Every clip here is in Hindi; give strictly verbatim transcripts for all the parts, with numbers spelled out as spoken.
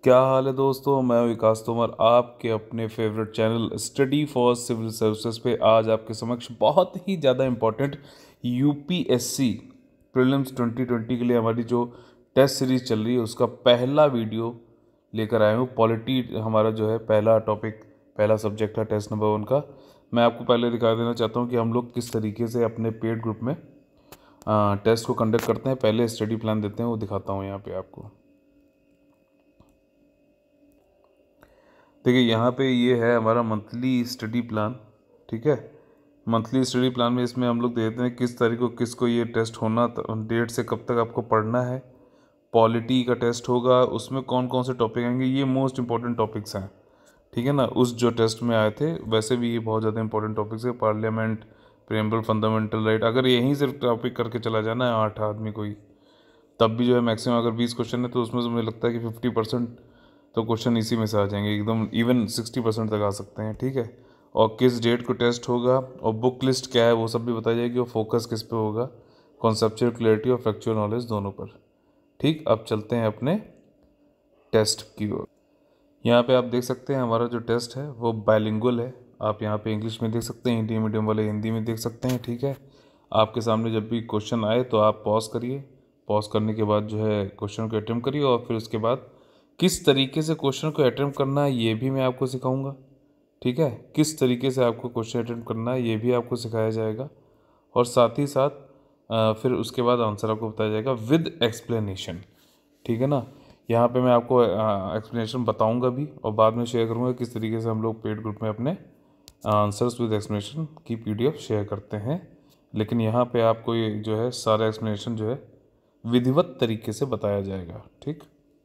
क्या हाल है दोस्तों। मैं विकास तोमर आपके अपने favourite channel study for civil services पे आज आपके समक्ष बहुत ही ज़्यादा important UPSC prelims twenty twenty के लिए हमारी जो टेस्ट सीरीज चल रही है उसका पहला वीडियो लेकर आया हूँ। पॉलिटी हमारा जो है पहला टॉपिक, पहला सब्जेक्ट है टेस्ट नंबर वन का। मैं आपको पहले दिखा देना चाहता हूँ कि हम लोग किस तरीके से अपने पेड ग्रुप में आ, टेस्ट को कंडक्ट करते हैं। पहले स्टडी प्लान देते हैं, वो दिखाता हूँ यहाँ पे आपको। देखिए यहाँ पे ये है हमारा मंथली स्टडी प्लान, ठीक है। मंथली स्टडी प्लान में इसमें हम लोग देते हैं किस तारीख को किसको ये टेस्ट होना, डेट से कब तक आपको पढ़ना है। पॉलिटी का टेस्ट होगा, उसमें कौन कौन से टॉपिक आएंगे, ये मोस्ट इंपॉर्टेंट टॉपिक्स हैं, ठीक है ना। उस जो टेस्ट में आए थे वैसे भी ये बहुत ज़्यादा इंपॉर्टेंट टॉपिक्स है। पार्लियामेंट, प्रेम्बल, फंडामेंटल राइट, अगर यहीं से टॉपिक करके चला जाना है आठ आदमी कोई, तब भी जो है मैक्सिमम अगर बीस क्वेश्चन है तो उसमें से मुझे लगता है कि फिफ्टी परसेंट तो क्वेश्चन इसी में से आ जाएंगे, एकदम इवन सिक्सटी परसेंट तक आ सकते हैं, ठीक है। और किस डेट को टेस्ट होगा और बुक लिस्ट क्या है वो सब भी बताई जाएगी, और फोकस किस पे होगा, कॉन्सेप्चुअल क्लैरिटी और फैक्चुअल नॉलेज दोनों पर, ठीक। अब चलते हैं अपने टेस्ट की ओर। यहाँ पे आप देख सकते हैं हमारा जो टेस्ट है वो बाइलिंगुअल है। आप यहाँ पे इंग्लिश में देख सकते हैं, हिंदी मीडियम वाले हिंदी में देख सकते हैं, ठीक है। आपके सामने जब भी क्वेश्चन आए तो आप पॉज करिए, पॉज करने के बाद जो है क्वेश्चन को अटेम्प्ट करिए, और फिर उसके बाद किस तरीके से क्वेश्चन को अटेम्प्ट करना है ये भी मैं आपको सिखाऊंगा, ठीक है। किस तरीके से आपको क्वेश्चन अटेम्प्ट करना है ये भी आपको सिखाया जाएगा, और साथ ही साथ आ, फिर उसके बाद आंसर आपको बताया जाएगा विद एक्सप्लेनेशन, ठीक है ना। यहाँ पे मैं आपको एक्सप्लेनेशन बताऊंगा भी, और बाद में शेयर करूंगा किस तरीके से हम लोग पेड ग्रुप में अपने आंसर्स विद एक्सप्लेनेशन की पीडीएफ शेयर करते हैं। लेकिन यहाँ पे आपको ये जो है सारा एक्सप्लेनेशन जो है विधिवत तरीके से बताया जाएगा, ठीक।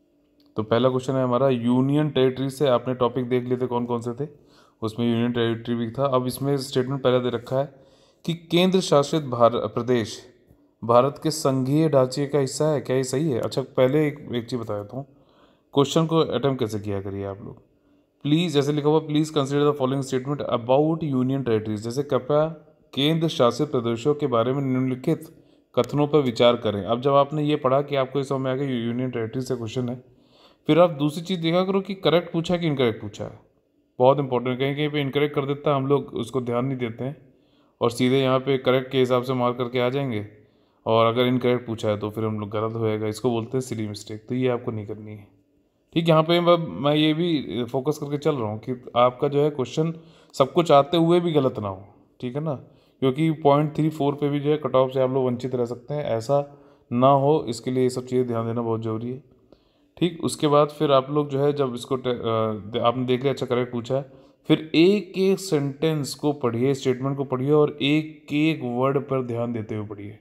तो पहला क्वेश्चन है हमारा यूनियन टेरिटरी से। आपने टॉपिक देख लिए थे कौन कौन से थे, उसमें यूनियन टेरिटरी भी था। अब इसमें स्टेटमेंट पहले दे रखा है कि केंद्र शासित भारत प्रदेश भारत के संघीय ढांचे का हिस्सा है, क्या ये सही है? अच्छा, पहले एक एक चीज़ बता देता हूँ, क्वेश्चन को अटेम्प्ट कैसे किया करिए आप लोग। प्लीज़, जैसे लिखा हुआ please consider the following statement about union territories, जैसे कृपया केंद्र शासित प्रदेशों के बारे में निम्नलिखित कथनों पर विचार करें। अब जब आपने ये पढ़ा कि आपको इस समझ में आ गया यूनियन टेरिटरी से क्वेश्चन है, फिर आप दूसरी चीज़ देखा करो कि करेक्ट पूछा है कि इनकरेक्ट पूछा है। बहुत इंपॉर्टेंट, कहीं कहीं पे इनकरेक्ट कर देता है, हम लोग उसको ध्यान नहीं देते हैं और सीधे यहाँ पे करेक्ट के हिसाब से मार्क करके आ जाएंगे, और अगर इनकरेक्ट पूछा है तो फिर हम लोग गलत होएगा, इसको बोलते हैं सिली मिस्टेक। तो ये आपको नहीं करनी है, ठीक। यहाँ पे मैं मैं ये भी फोकस करके चल रहा हूँ कि आपका जो है क्वेश्चन सब कुछ आते हुए भी गलत ना हो, ठीक है ना, क्योंकि पॉइंट थ्री फोर पे भी जो है कट ऑफ से आप लोग वंचित रह सकते हैं, ऐसा ना हो, इसके लिए ये सब चीज़ें ध्यान देना बहुत ज़रूरी है, ठीक। उसके बाद फिर आप लोग जो है जब इसको आपने देख लिया, अच्छा करेक्ट पूछा है, फिर एक एक सेंटेंस को पढ़िए, स्टेटमेंट को पढ़िए, और एक एक वर्ड पर ध्यान देते हुए पढ़िए,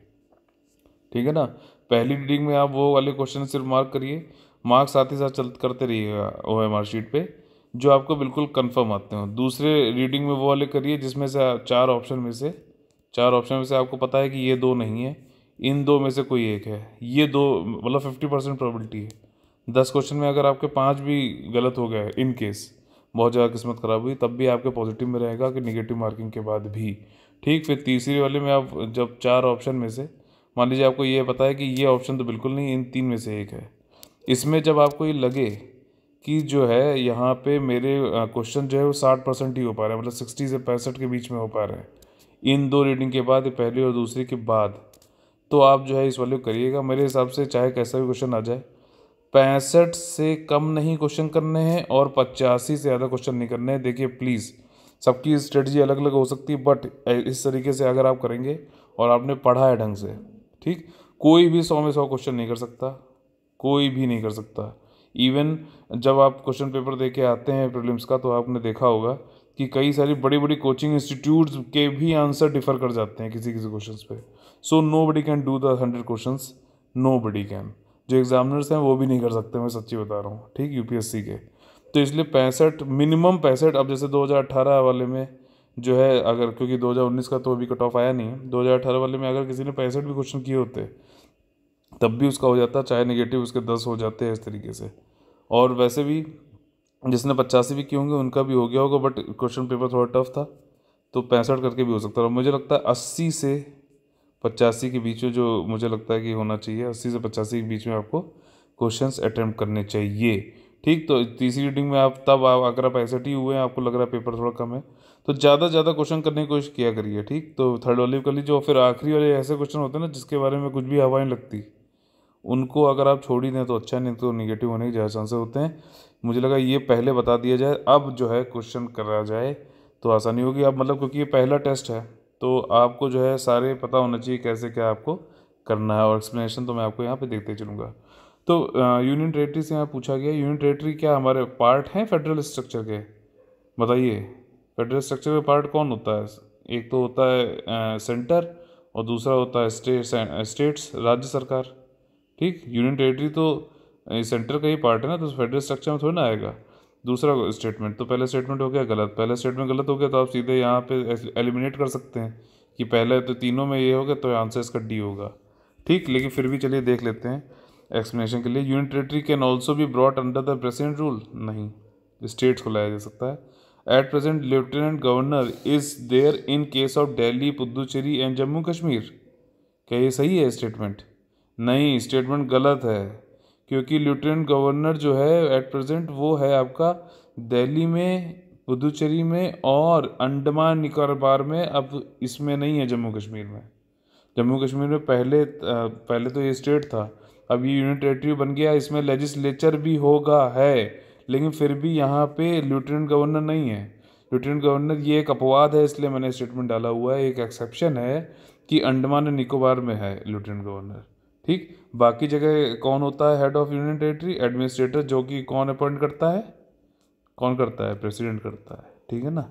ठीक है ना। पहली रीडिंग में आप वो वाले क्वेश्चन सिर्फ मार्क करिए, मार्क साथ ही साथ चल करते रहिएगा ओ एम आर शीट पे जो आपको बिल्कुल कंफर्म आते हो। दूसरे रीडिंग में वो वाले करिए जिसमें से चार ऑप्शन में से चार ऑप्शन में से आपको पता है कि ये दो नहीं है, इन दो में से कोई एक है, ये दो मतलब फिफ्टी परसेंट प्रोबेबिलिटी है। दस क्वेश्चन में अगर आपके पाँच भी गलत हो गए, इन केस बहुत ज़्यादा किस्मत खराब हुई, तब भी आपके पॉजिटिव में रहेगा कि निगेटिव मार्किंग के बाद भी, ठीक। फिर तीसरी वाले में आप जब चार ऑप्शन में से मान लीजिए आपको ये पता है कि ये ऑप्शन तो बिल्कुल नहीं, इन तीन में से एक है, इसमें जब आपको ये लगे कि जो है यहाँ पे मेरे क्वेश्चन जो है वो साठ परसेंट ही हो पा रहा है, मतलब सिक्सटी से पैंसठ के बीच में हो पा रहा है इन दो रीडिंग के बाद, पहली और दूसरी के बाद, तो आप जो है इस वाले को करिएगा। मेरे हिसाब से चाहे कैसा भी क्वेश्चन आ जाए, पैंसठ से कम नहीं क्वेश्चन करने हैं और पचासी से ज़्यादा क्वेश्चन नहीं करने हैं। देखिए प्लीज़, सबकी स्ट्रेटजी अलग अलग हो सकती है, बट इस तरीके से अगर आप करेंगे और आपने पढ़ा है ढंग से, ठीक, कोई भी सौ में सौ क्वेश्चन नहीं कर सकता, कोई भी नहीं कर सकता। इवन जब आप क्वेश्चन पेपर दे के आते हैं प्रीलिम्स का, तो आपने देखा होगा कि कई सारी बड़ी बड़ी कोचिंग इंस्टीट्यूट्स के भी आंसर डिफर कर जाते हैं किसी किसी क्वेश्चन पे। So nobody can do the hundred question, nobody can, जो एग्जामिनर्स हैं वो भी नहीं कर सकते, मैं सच्ची बता रहा हूँ, ठीक, यूपीएससी के। तो इसलिए पैंसठ, मिनिमम पैंसठ। अब जैसे दो हज़ार अठारह वाले में जो है, अगर क्योंकि दो हज़ार उन्नीस का तो अभी कट ऑफ आया नहीं है, दो हज़ार अठारह वाले में अगर किसी ने पैंसठ भी क्वेश्चन किए होते तब भी उसका हो जाता, चाहे नेगेटिव उसके दस हो जाते हैं इस तरीके से। और वैसे भी जिसने पचासी भी किए होंगे उनका भी हो गया होगा, बट क्वेश्चन पेपर थोड़ा टफ था, तो पैंसठ करके भी हो सकता है। और मुझे लगता है अस्सी से पचासी के बीच में जो मुझे लगता है कि होना चाहिए, अस्सी से पचासी के बीच में आपको क्वेश्चंस अटेम्प्ट करने चाहिए, ठीक। तो तीसरी रीडिंग में आप तब आप अगर आप एस टी हुए हैं, आपको लग रहा है पेपर थोड़ा कम है, तो ज़्यादा से ज़्यादा क्वेश्चन करने की कोशिश किया करिए। ठीक। तो थर्ड वाले कर लीजिए, और फिर आखिरी वाले ऐसे क्वेश्चन होते हैं ना जिसके बारे में कुछ भी हवा नहीं लगती, उनको अगर आप छोड़ ही दें तो अच्छा, नहीं तो निगेटिव होने के ज़्यादा चांसेस होते हैं। मुझे लगा ये पहले बता दिया जाए, अब जो है क्वेश्चन करा जाए तो आसानी होगी। अब मतलब क्योंकि ये पहला टेस्ट है तो आपको जो है सारे पता होना चाहिए कैसे क्या आपको करना है, और एक्सप्लेनेशन तो मैं आपको यहाँ पे देखते चलूँगा। तो यूनियन टेरेटरी से यहाँ पूछा गया, यूनियन टेरेटरी क्या हमारे पार्ट हैं फेडरल स्ट्रक्चर के? बताइए, फेडरल स्ट्रक्चर का पार्ट कौन होता है? एक तो होता है सेंटर और दूसरा होता है स्टेट स्टेट्स, राज्य सरकार। ठीक। यूनियन टेरेटरी तो सेंटर का ही पार्ट है ना, तो फेडरल स्ट्रक्चर में थोड़ी ना आएगा। दूसरा स्टेटमेंट, तो पहला स्टेटमेंट हो गया गलत, पहला स्टेटमेंट गलत हो गया तो आप सीधे यहाँ पे एलिमिनेट कर सकते हैं कि पहले तो तीनों में ये हो गया तो आंसर इसका डी होगा। ठीक। लेकिन फिर भी चलिए देख लेते हैं एक्सप्लेनेशन के लिए। Union territory can also be brought under the president rule, नहीं, स्टेट्स को लाया जा सकता है। At present lieutenant governor is there in case of Delhi, Puducherry and Jammu Kashmir. क्या ये सही है स्टेटमेंट? नहीं, स्टेटमेंट गलत है, क्योंकि लेफ्टिनेंट गवर्नर जो है एट प्रेजेंट वो है आपका दिल्ली में, पुदुचेरी में और अंडमान निकोबार में, अब इसमें नहीं है जम्मू कश्मीर में। जम्मू कश्मीर में पहले पहले तो ये स्टेट था, अब ये यूनियन टेरेटरी बन गया, इसमें लेजिस्लेचर भी होगा है, लेकिन फिर भी यहाँ पे लेफ्टिनेंट गवर्नर नहीं है। लेफ्टिनेंट गवर्नर ये एक अपवाद है, इसलिए मैंने स्टेटमेंट डाला हुआ है, एक एक्सेप्शन है कि अंडमान एंड निकोबार में है लेफ्टिनेंट गवर्नर। ठीक। बाकी जगह कौन होता है head of union territory? Administrator, जो कि कौन अपॉइंट करता है? कौन करता है? प्रेसिडेंट करता है। ठीक है ना,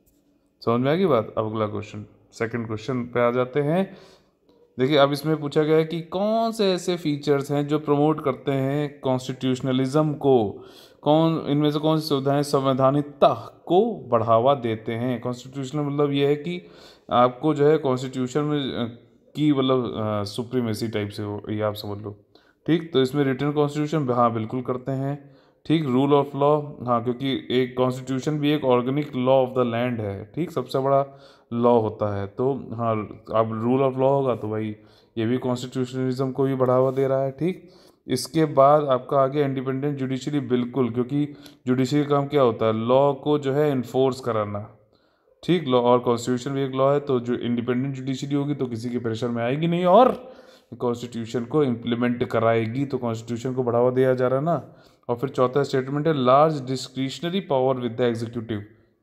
समझ में आएगी बात। अब अगला क्वेश्चन, सेकंड क्वेश्चन पे आ जाते हैं। देखिए, अब इसमें पूछा गया है कि कौन से ऐसे फीचर्स हैं जो प्रमोट करते हैं कॉन्स्टिट्यूशनलिज्म को, कौन इनमें से कौन सी सुविधाएं संवैधानिकता को बढ़ावा देते हैं। कॉन्स्टिट्यूशनल मतलब ये है कि आपको जो है कॉन्स्टिट्यूशन में की मतलब सुप्रीमेसी टाइप से हो, ये आप समझ लो। ठीक। तो इसमें रिटन कॉन्स्टिट्यूशन, हाँ बिल्कुल करते हैं। ठीक। रूल ऑफ लॉ, हाँ, क्योंकि एक कॉन्स्टिट्यूशन भी एक organic law of the land है। ठीक। सबसे बड़ा लॉ होता है, तो हाँ, अब रूल ऑफ लॉ होगा तो भाई ये भी कॉन्स्टिट्यूशनलिज्म को भी बढ़ावा दे रहा है। ठीक। इसके बाद आपका आगे इंडिपेंडेंट जुडिशरी, बिल्कुल, क्योंकि जुडिशरी का काम क्या होता है? लॉ को जो है इन्फोर्स कराना। ठीक। लॉ और कॉन्स्टिट्यूशन भी एक लॉ है, तो जो इंडिपेंडेंट जुडिशरी होगी तो किसी की प्रेशर में आएगी नहीं और कॉन्स्टिट्यूशन को इम्प्लीमेंट कराएगी, तो कॉन्स्टिट्यूशन को बढ़ावा दिया जा रहा है ना। और फिर चौथा स्टेटमेंट है large discretionary power with the executive,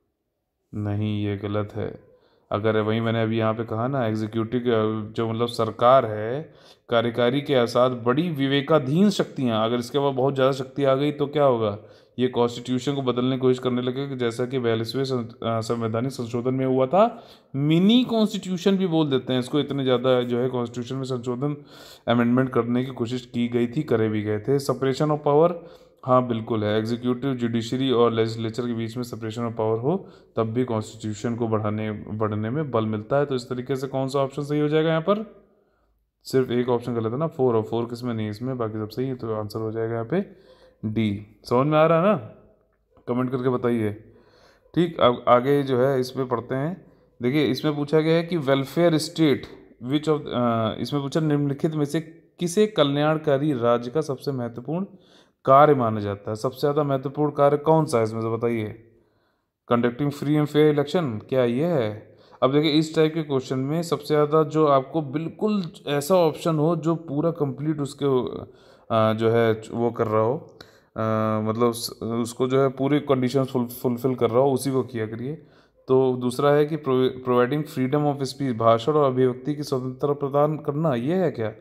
नहीं, ये गलत है। अगर वही मैंने अभी यहाँ पे कहा ना, एग्जीक्यूटिव जो मतलब सरकार है, कार्यकारी के साथ बड़ी विवेकाधीन शक्तियाँ, अगर इसके बाद बहुत ज़्यादा शक्ति आ गई तो क्या होगा? ये कॉन्स्टिट्यूशन को बदलने की कोशिश करने लगे, जैसा कि बयालीसवें संवैधानिक संशोधन में हुआ था। मिनी कॉन्स्टिट्यूशन भी बोल देते हैं इसको, इतने ज़्यादा जो है कॉन्स्टिट्यूशन में संशोधन अमेंडमेंट करने की कोशिश की गई थी, करे भी गए थे। सेपरेशन ऑफ पावर, हाँ बिल्कुल है, एग्जीक्यूटिव, जुडिशरी और लेजिस्लेचर के बीच में सेपरेशन ऑफ पावर हो तब भी कॉन्स्टिट्यूशन को बढ़ाने बढ़ने में बल मिलता है। तो इस तरीके से कौन सा ऑप्शन सही हो जाएगा यहाँ पर? सिर्फ एक ऑप्शन गलत है ना, फोर, और फोर किसमें नहीं, इसमें, बाकी सब सही है, तो आंसर हो जाएगा यहाँ पे डी। समझ में आ रहा है ना? कमेंट करके बताइए। ठीक। अब आगे जो है इसमें पढ़ते हैं। देखिए, इसमें पूछा गया है कि वेलफेयर स्टेट विच ऑफ, इसमें पूछा निम्नलिखित में से किसे कल्याणकारी राज्य का सबसे महत्वपूर्ण कार्य माना जाता है? सबसे ज़्यादा महत्वपूर्ण कार्य कौन सा है इसमें से बताइए? Conducting free and fair election, क्या ये है? अब देखिए, इस टाइप के क्वेश्चन में सबसे ज़्यादा जो आपको बिल्कुल ऐसा ऑप्शन हो जो पूरा कंप्लीट उसके आ, जो है वो कर रहा हो, आ, मतलब उसको जो है पूरी कंडीशन फुल फुलफिल कर रहा हो, उसी को किया करिए। तो दूसरा है कि प्रोवाइडिंग फ्रीडम ऑफ स्पीच, भाषण और अभिव्यक्ति की स्वतंत्रता प्रदान करना, ये है क्या?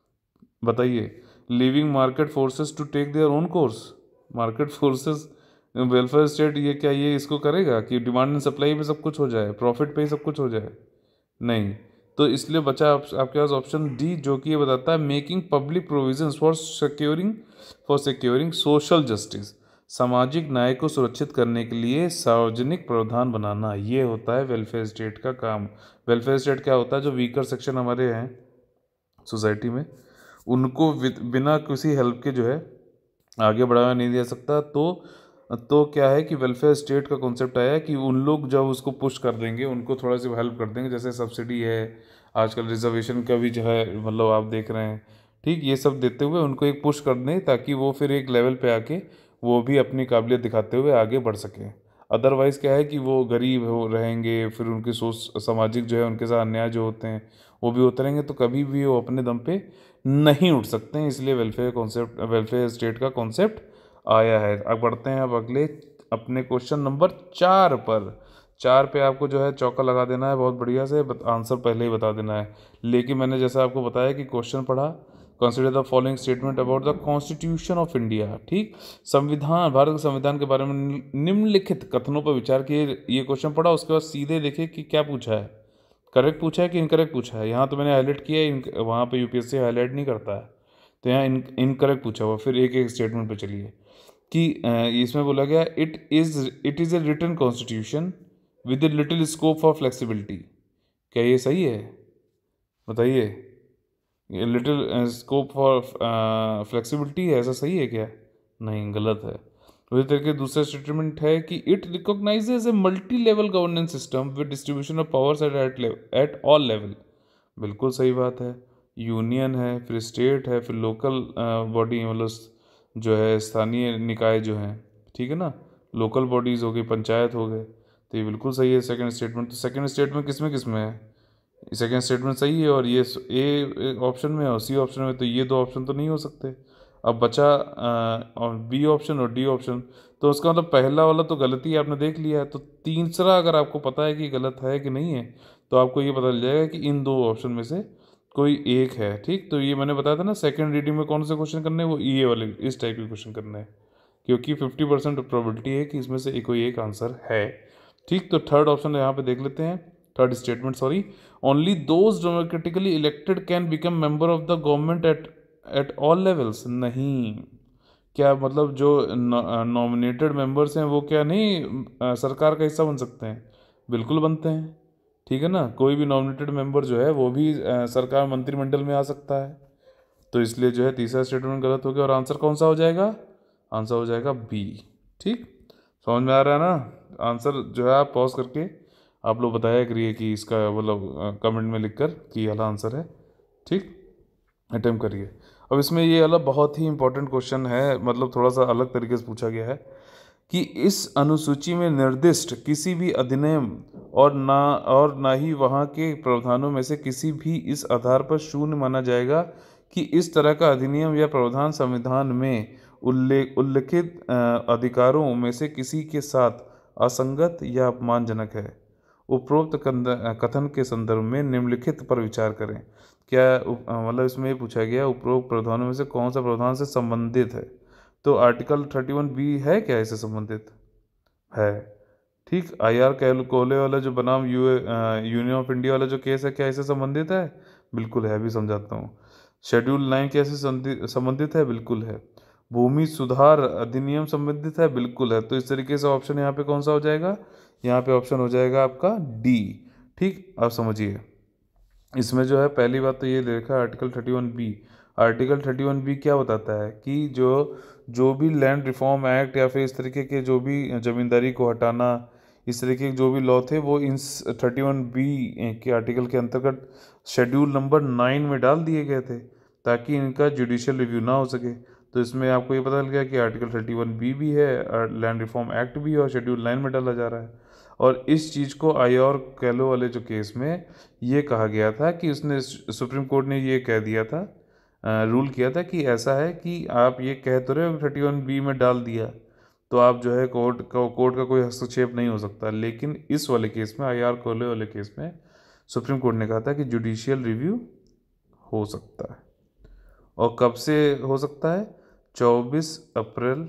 बताइए। Leaving market forces to take their own course, market forces, welfare state, ये क्या ये इसको करेगा कि डिमांड एंड सप्लाई में सब कुछ हो जाए, प्रॉफिट पे ही सब कुछ हो जाए? नहीं। तो इसलिए बचा आप, आपके पास ऑप्शन डी, जो कि ये बताता है making public provisions for securing for securing social justice, सामाजिक न्याय को सुरक्षित करने के लिए सार्वजनिक प्रावधान बनाना, ये होता है वेलफेयर स्टेट का काम। वेलफेयर स्टेट क्या होता है? जो वीकर सेक्शन हमारे हैं सोसाइटी में, उनको बिना किसी हेल्प के जो है आगे बढ़ावा नहीं दे सकता। तो तो क्या है कि वेलफेयर स्टेट का कॉन्सेप्ट आया कि उन लोग जब उसको पुश कर देंगे, उनको थोड़ा सी हेल्प कर देंगे, जैसे सब्सिडी है, आजकल रिजर्वेशन का भी जो है मतलब आप देख रहे हैं। ठीक। ये सब देते हुए उनको एक पुश कर दें ताकि वो फिर एक लेवल पे आके वो भी अपनी काबिलियत दिखाते हुए आगे बढ़ सकें। अदरवाइज़ क्या है कि वो गरीब हो रहेंगे, फिर उनकी सोच सामाजिक जो है उनके साथ अन्याय जो होते हैं वो भी होते रहेंगे, तो कभी भी वो अपने दम पे नहीं उठ सकते हैं। इसलिए वेलफेयर कॉन्सेप्ट, वेलफेयर स्टेट का कॉन्सेप्ट आया है। अब बढ़ते हैं अब अगले अपने क्वेश्चन नंबर चार पर। चार पे आपको जो है चौका लगा देना है बहुत बढ़िया से, आंसर पहले ही बता देना है। लेकिन मैंने जैसा आपको बताया कि क्वेश्चन पढ़ा, consider the following statement about the constitution of India. ठीक, संविधान, भारत के संविधान के बारे में निम्नलिखित कथनों पर विचार किए। ये क्वेश्चन पढ़ा, उसके बाद सीधे देखे कि क्या पूछा है, करेक्ट पूछा है कि इनकरेक्ट पूछा है। यहाँ तो मैंने हाईलाइट किया है, वहाँ पे यूपीएससी हाईलाइट नहीं करता है, तो यहाँ इन इनकरेक्ट पूछा हुआ। फिर एक एक स्टेटमेंट पे चलिए कि इसमें बोला गया it is it is a written constitution with a little scope for flexibility. क्या ये सही है? बताइए, ये लिटिल स्कोप फॉर फ्लेक्सिबिलिटी है, ऐसा सही है क्या? नहीं, गलत है। उसी तरीके दूसरा स्टेटमेंट है कि it recognises a multi level governance system with distribution of powers at at all level. बिल्कुल सही बात है। यूनियन है, फिर स्टेट है, फिर लोकल बॉडी, मतलब जो है स्थानीय निकाय जो हैं, ठीक है ना, लोकल बॉडीज़ हो गई, पंचायत हो गए, तो ये बिल्कुल सही है सेकंड स्टेटमेंट। तो सेकंड स्टेटमेंट किस में किस में है? सेकंड स्टेटमेंट सही है, और ये ए ऑप्शन में और सी ऑप्शन में, तो ये दो ऑप्शन तो नहीं हो सकते। अब बचा और बी ऑप्शन और डी ऑप्शन, तो उसका मतलब पहला वाला तो गलती आपने देख लिया है, तो तीसरा अगर आपको पता है कि गलत है कि नहीं है, तो आपको ये पता चल जाएगा कि इन दो ऑप्शन में से कोई एक है। ठीक, तो ये मैंने बताया था ना सेकंड रीडिंग में कौन से क्वेश्चन करने हैं, वो ई ए वाले इस टाइप के क्वेश्चन करने हैं, क्योंकि फिफ्टी परसेंट प्रोबेबिलिटी है कि इसमें से एक कोई एक आंसर है। ठीक, तो थर्ड ऑप्शन यहाँ पे देख लेते हैं, third statement, sorry, only those democratically elected can become member of the government at at all levels. नहीं, क्या मतलब जो नॉमिनेटेड मेंबर्स हैं वो क्या नहीं आ, सरकार का हिस्सा बन सकते हैं? बिल्कुल बनते हैं। ठीक है ना, कोई भी नॉमिनेटेड मेंबर जो है वो भी आ, सरकार मंत्रिमंडल में आ सकता है। तो इसलिए जो है तीसरा स्टेटमेंट गलत हो गया, और आंसर कौन सा हो जाएगा? आंसर हो जाएगा बी। ठीक, समझ में आ रहा है ना? आंसर जो है आप पॉज करके आप लोग बताया करिए कि इसका मतलब कमेंट में लिखकर कि ये वाला आंसर है। ठीक, अटेम्प्ट करिए। अब इसमें ये वाला बहुत ही इंपॉर्टेंट क्वेश्चन है, मतलब थोड़ा सा अलग तरीके से पूछा गया है कि इस अनुसूची में निर्दिष्ट किसी भी अधिनियम और ना और ना ही वहाँ के प्रावधानों में से किसी भी इस आधार पर शून्य माना जाएगा कि इस तरह का अधिनियम या प्रावधान संविधान में उल्लेख उल्लिखित अधिकारों में से किसी के साथ असंगत या अपमानजनक है। उपरोक्त कथन के संदर्भ में निम्नलिखित पर विचार करें। क्या मतलब इसमें ये पूछा गया उपरोक्त प्रावधानों में से कौन सा प्रावधान से संबंधित है, तो आर्टिकल थर्टी वन बी है क्या इससे संबंधित? है। ठीक, आई आर कोहले वाला जो बनाम यू यूनियन ऑफ इंडिया वाला जो केस है, क्या इससे संबंधित है? बिल्कुल है, अभी समझाता हूँ। शेड्यूल नाइन कैसे संबंधित है? बिल्कुल है। भूमि सुधार अधिनियम संबंधित है? बिल्कुल है। तो इस तरीके से ऑप्शन यहाँ पे कौन सा हो जाएगा? यहाँ पे ऑप्शन हो जाएगा आपका डी। ठीक, आप समझिए, इसमें जो है पहली बात तो ये देखा article thirty one B. Article thirty one B क्या बताता है कि जो जो भी लैंड रिफॉर्म एक्ट या फिर इस तरीके के जो भी ज़मींदारी को हटाना, इस तरीके के जो भी लॉ थे, वो इन थर्टी वन बी के आर्टिकल के अंतर्गत शेड्यूल नंबर नाइन में डाल दिए गए थे ताकि इनका जुडिशियल रिव्यू ना हो सके। तो इसमें आपको ये पता चल गया कि आर्टिकल थर्टी वन बी भी है, लैंड रिफॉर्म एक्ट भी है, और शेड्यूल नाइन में डाला जा रहा है। और इस चीज़ को आई और कैलो वाले जो केस में ये कहा गया था कि उसने सुप्रीम कोर्ट ने ये कह दिया था, रूल किया था कि ऐसा है कि आप ये कह तो रहे हो थर्टी वन बी में डाल दिया तो आप जो है कोर्ट का कोर्ट का कोई हस्तक्षेप नहीं हो सकता। लेकिन इस वाले केस में, आई आर कोहले वाले केस में, सुप्रीम कोर्ट ने कहा था कि जुडिशियल रिव्यू हो सकता है। और कब से हो सकता है? चौबीस अप्रैल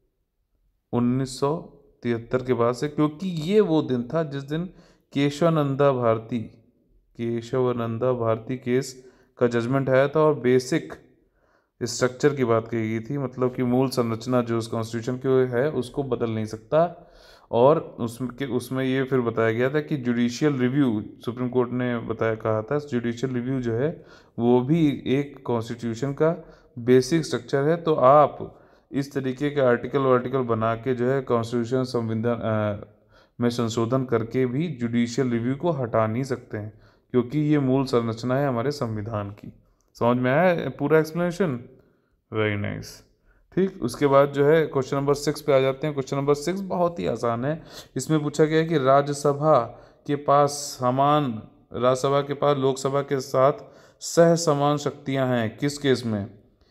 उन्नीस सौ तिहत्तर के बाद से, क्योंकि ये वो दिन था जिस दिन केशवानंदा भारती केशवानंदा भारती केस का जजमेंट आया था और बेसिक स्ट्रक्चर की बात कही गई थी, मतलब कि मूल संरचना जो उस कॉन्स्टिट्यूशन की है उसको बदल नहीं सकता। और उसमें उसमें ये फिर बताया गया था कि जुडिशियल रिव्यू, सुप्रीम कोर्ट ने बताया कहा था जुडिशियल रिव्यू जो है वो भी एक कॉन्स्टिट्यूशन का बेसिक स्ट्रक्चर है। तो आप इस तरीके के आर्टिकल वार्टिकल बना के जो है कॉन्स्टिट्यूशन संविधान में संशोधन करके भी जुडिशियल रिव्यू को हटा नहीं सकते हैं, क्योंकि ये मूल संरचना है हमारे संविधान की। समझ में आया पूरा एक्सप्लेनेशन? Very nice. ठीक, उसके बाद जो है क्वेश्चन नंबर सिक्स पे आ जाते हैं। क्वेश्चन नंबर सिक्स बहुत ही आसान है। इसमें पूछा गया है कि राज्यसभा के पास समान राज्यसभा के पास लोकसभा के साथ सह समान शक्तियां हैं किस केस में?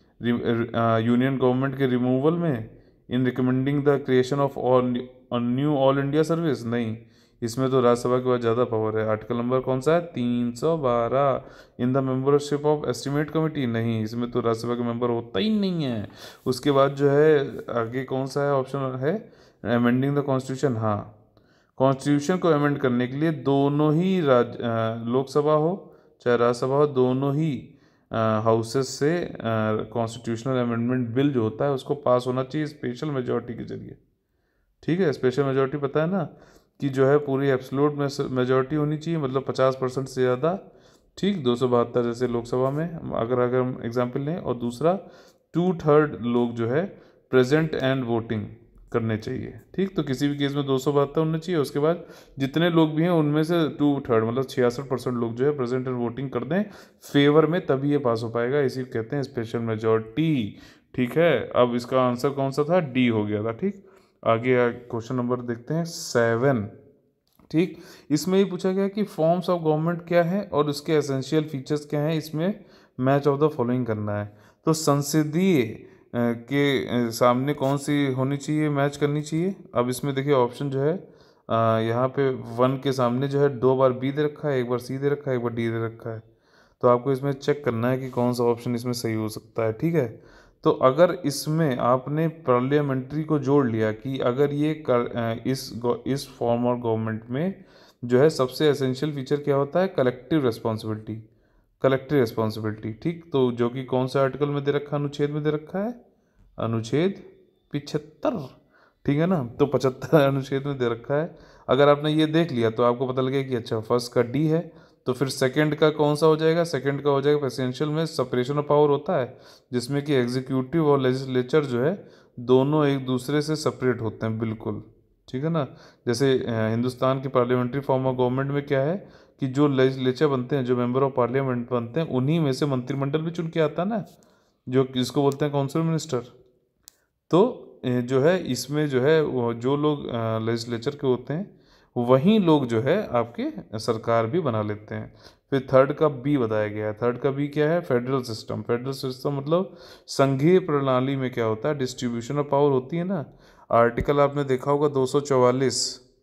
यूनियन गवर्नमेंट के रिमूवल में, in recommending the creation of new all India service? नहीं, इसमें तो राज्यसभा के पास ज़्यादा पावर है। आर्टिकल नंबर कौन सा है? तीन सौ बारह। In the membership of estimate committee? नहीं, इसमें तो राज्यसभा का मेंबर होता ही नहीं है। उसके बाद जो है आगे कौन सा है ऑप्शन है? Amending the constitution. हाँ, कॉन्स्टिट्यूशन को अमेंड करने के लिए दोनों ही राज्य लोकसभा हो चाहे राज्यसभा हो, दोनों ही हाउसेस से कॉन्स्टिट्यूशनल अमेंडमेंट बिल जो होता है उसको पास होना चाहिए स्पेशल मेजोरिटी के जरिए। ठीक है, स्पेशल मेजोरिटी पता है ना कि जो है पूरी एब्सोल्यूट मेजोरिटी होनी चाहिए, मतलब पचास परसेंट से ज़्यादा। ठीक, दो सौ बहत्तर जैसे लोकसभा में अगर अगर हम एग्जाम्पल लें, और दूसरा टू थर्ड लोग जो है प्रेजेंट एंड वोटिंग करने चाहिए। ठीक, तो किसी भी केस में दो सौ बहत्तर होने चाहिए। उसके बाद जितने लोग भी हैं उनमें से टू थर्ड मतलब छियासठ परसेंट लोग जो है प्रेजेंट एंड वोटिंग कर दें फेवर में, तभी ये पास हो पाएगा। इसी को कहते हैं स्पेशल मेजोरिटी। ठीक है, अब इसका आंसर कौन सा था? डी हो गया था। ठीक, आगे क्वेश्चन नंबर देखते हैं सेवन। ठीक, इसमें ही पूछा गया कि फॉर्म्स ऑफ गवर्नमेंट क्या है और उसके एसेंशियल फीचर्स क्या हैं, इसमें मैच ऑफ द फॉलोइंग करना है। तो संसदीय के सामने कौन सी होनी चाहिए, मैच करनी चाहिए? अब इसमें देखिए ऑप्शन जो है यहाँ पे वन के सामने जो है दो बार बी दे रखा है, एक बार सी दे रखा है, एक बार डी दे रखा है। तो आपको इसमें चेक करना है कि कौन सा ऑप्शन इसमें सही हो सकता है। ठीक है, तो अगर इसमें आपने पार्लियामेंट्री को जोड़ लिया कि अगर ये कर, इस इस फॉर्म ऑफ गवर्नमेंट में जो है सबसे एसेंशियल फीचर क्या होता है? Collective responsibility. Collective responsibility. ठीक, तो जो कि कौन सा आर्टिकल में दे रखा है? अनुच्छेद में दे रखा है, अनुच्छेद पिछहत्तर। ठीक है ना, तो पचहत्तर अनुच्छेद में दे रखा है। अगर आपने ये देख लिया तो आपको पता लगेगा कि अच्छा फर्स्ट का डी है, तो फिर सेकंड का कौन सा हो जाएगा? सेकंड का हो जाएगा प्रेसिडेंशियल में सेपरेशन ऑफ पावर होता है, जिसमें कि एग्जीक्यूटिव और लेजिस्लेचर जो है दोनों एक दूसरे से सेपरेट होते हैं बिल्कुल। ठीक है ना, जैसे हिंदुस्तान की पार्लियामेंट्री फॉर्म ऑफ गवर्नमेंट में क्या है कि जो लेजिस्लेचर बनते हैं, जो मेंबर ऑफ पार्लियामेंट बनते हैं, उन्हीं में से मंत्रिमंडल भी चुन के आता है ना, जो जिसको बोलते हैं काउंसिल मिनिस्टर। तो जो है इसमें जो है वो जो लोग लेजिस्लेचर के होते हैं वहीं लोग जो है आपके सरकार भी बना लेते हैं। फिर थर्ड का बी बताया गया है। थर्ड का बी क्या है? Federal system. फेडरल सिस्टम मतलब संघीय प्रणाली में क्या होता है? डिस्ट्रीब्यूशन ऑफ पावर होती है ना। आर्टिकल आपने देखा होगा दो सौ चौवालीस,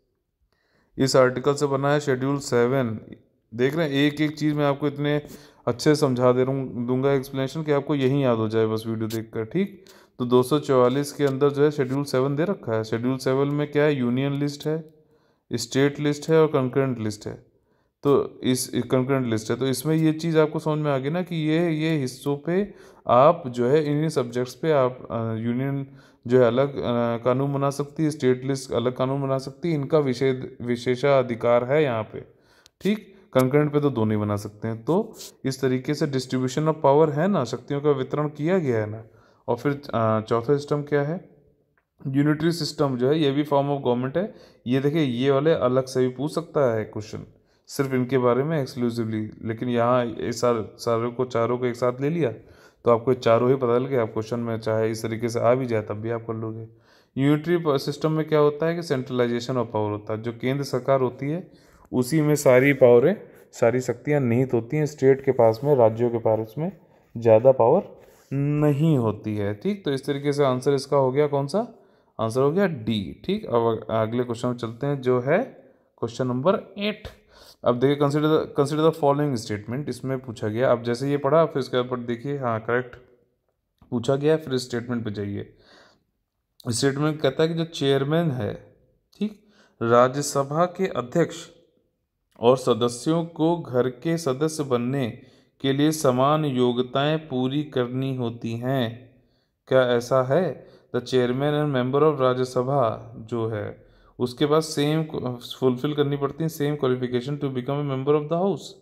इस आर्टिकल से बना है शेड्यूल सेवन। देख रहे हैं, एक एक चीज़ मैं आपको इतने अच्छे से समझा दे रहा हूँ, दूंगा एक्सप्लेनेशन कि आपको यही याद हो जाए बस वीडियो देखकर। ठीक, तो दो सौ चौवालीस के अंदर जो है शेड्यूल सेवन दे रखा है। शेड्यूल सेवन में क्या है? यूनियन लिस्ट है, स्टेट लिस्ट है और कंकरेंट लिस्ट है। तो इस कंकरेंट लिस्ट है, तो इसमें ये चीज़ आपको समझ में आ गई ना कि ये ये हिस्सों पे आप जो है इन सब्जेक्ट्स पे आप यूनियन जो है अलग अ, कानून बना सकती है, स्टेट लिस्ट अलग कानून बना सकती है, इनका विशेष विशेषाधिकार है यहाँ पे। ठीक, कंकरेंट पे तो दोनों ही बना सकते हैं। तो इस तरीके से डिस्ट्रीब्यूशन ऑफ पावर है ना, शक्तियों का वितरण किया गया है ना। और फिर अ, चौथा सिस्टम क्या है? यूनिटरी सिस्टम जो है ये भी फॉर्म ऑफ गवर्नमेंट है। ये देखिए, ये वाले अलग से भी पूछ सकता है क्वेश्चन सिर्फ इनके बारे में एक्सक्लूसिवली, लेकिन यहाँ इस सार सारों को चारों को एक साथ ले लिया तो आपको चारों ही पता लग गया। आप क्वेश्चन में चाहे इस तरीके से आ भी जाए तब भी आप कर लोगे। यूनिटरी सिस्टम में क्या होता है कि सेंट्रलाइजेशन ऑफ पावर होता है। जो केंद्र सरकार होती है उसी में सारी पावरें, सारी शक्तियाँ निहित होती हैं। स्टेट के पास में, राज्यों के पास में ज़्यादा पावर नहीं होती है। ठीक, तो इस तरीके से आंसर इसका हो गया कौन सा? आंसर हो गया डी। ठीक, अब अगले क्वेश्चन में चलते हैं जो है क्वेश्चन नंबर एट। अब देखिए, consider consider the following statement. इसमें पूछा गया, अब जैसे ये पढ़ा फिर इसके ऊपर देखिए, हाँ करेक्ट पूछा गया, फिर स्टेटमेंट पे जाइए। स्टेटमेंट कहता है कि जो चेयरमैन है, ठीक, राज्यसभा के अध्यक्ष और सदस्यों को घर के सदस्य बनने के लिए समान योग्यताएं पूरी करनी होती हैं। क्या ऐसा है? The chairman and member of Rajya Sabha जो है उसके पास सेम फुलफिल करनी पड़ती है same qualification to become a member of the house.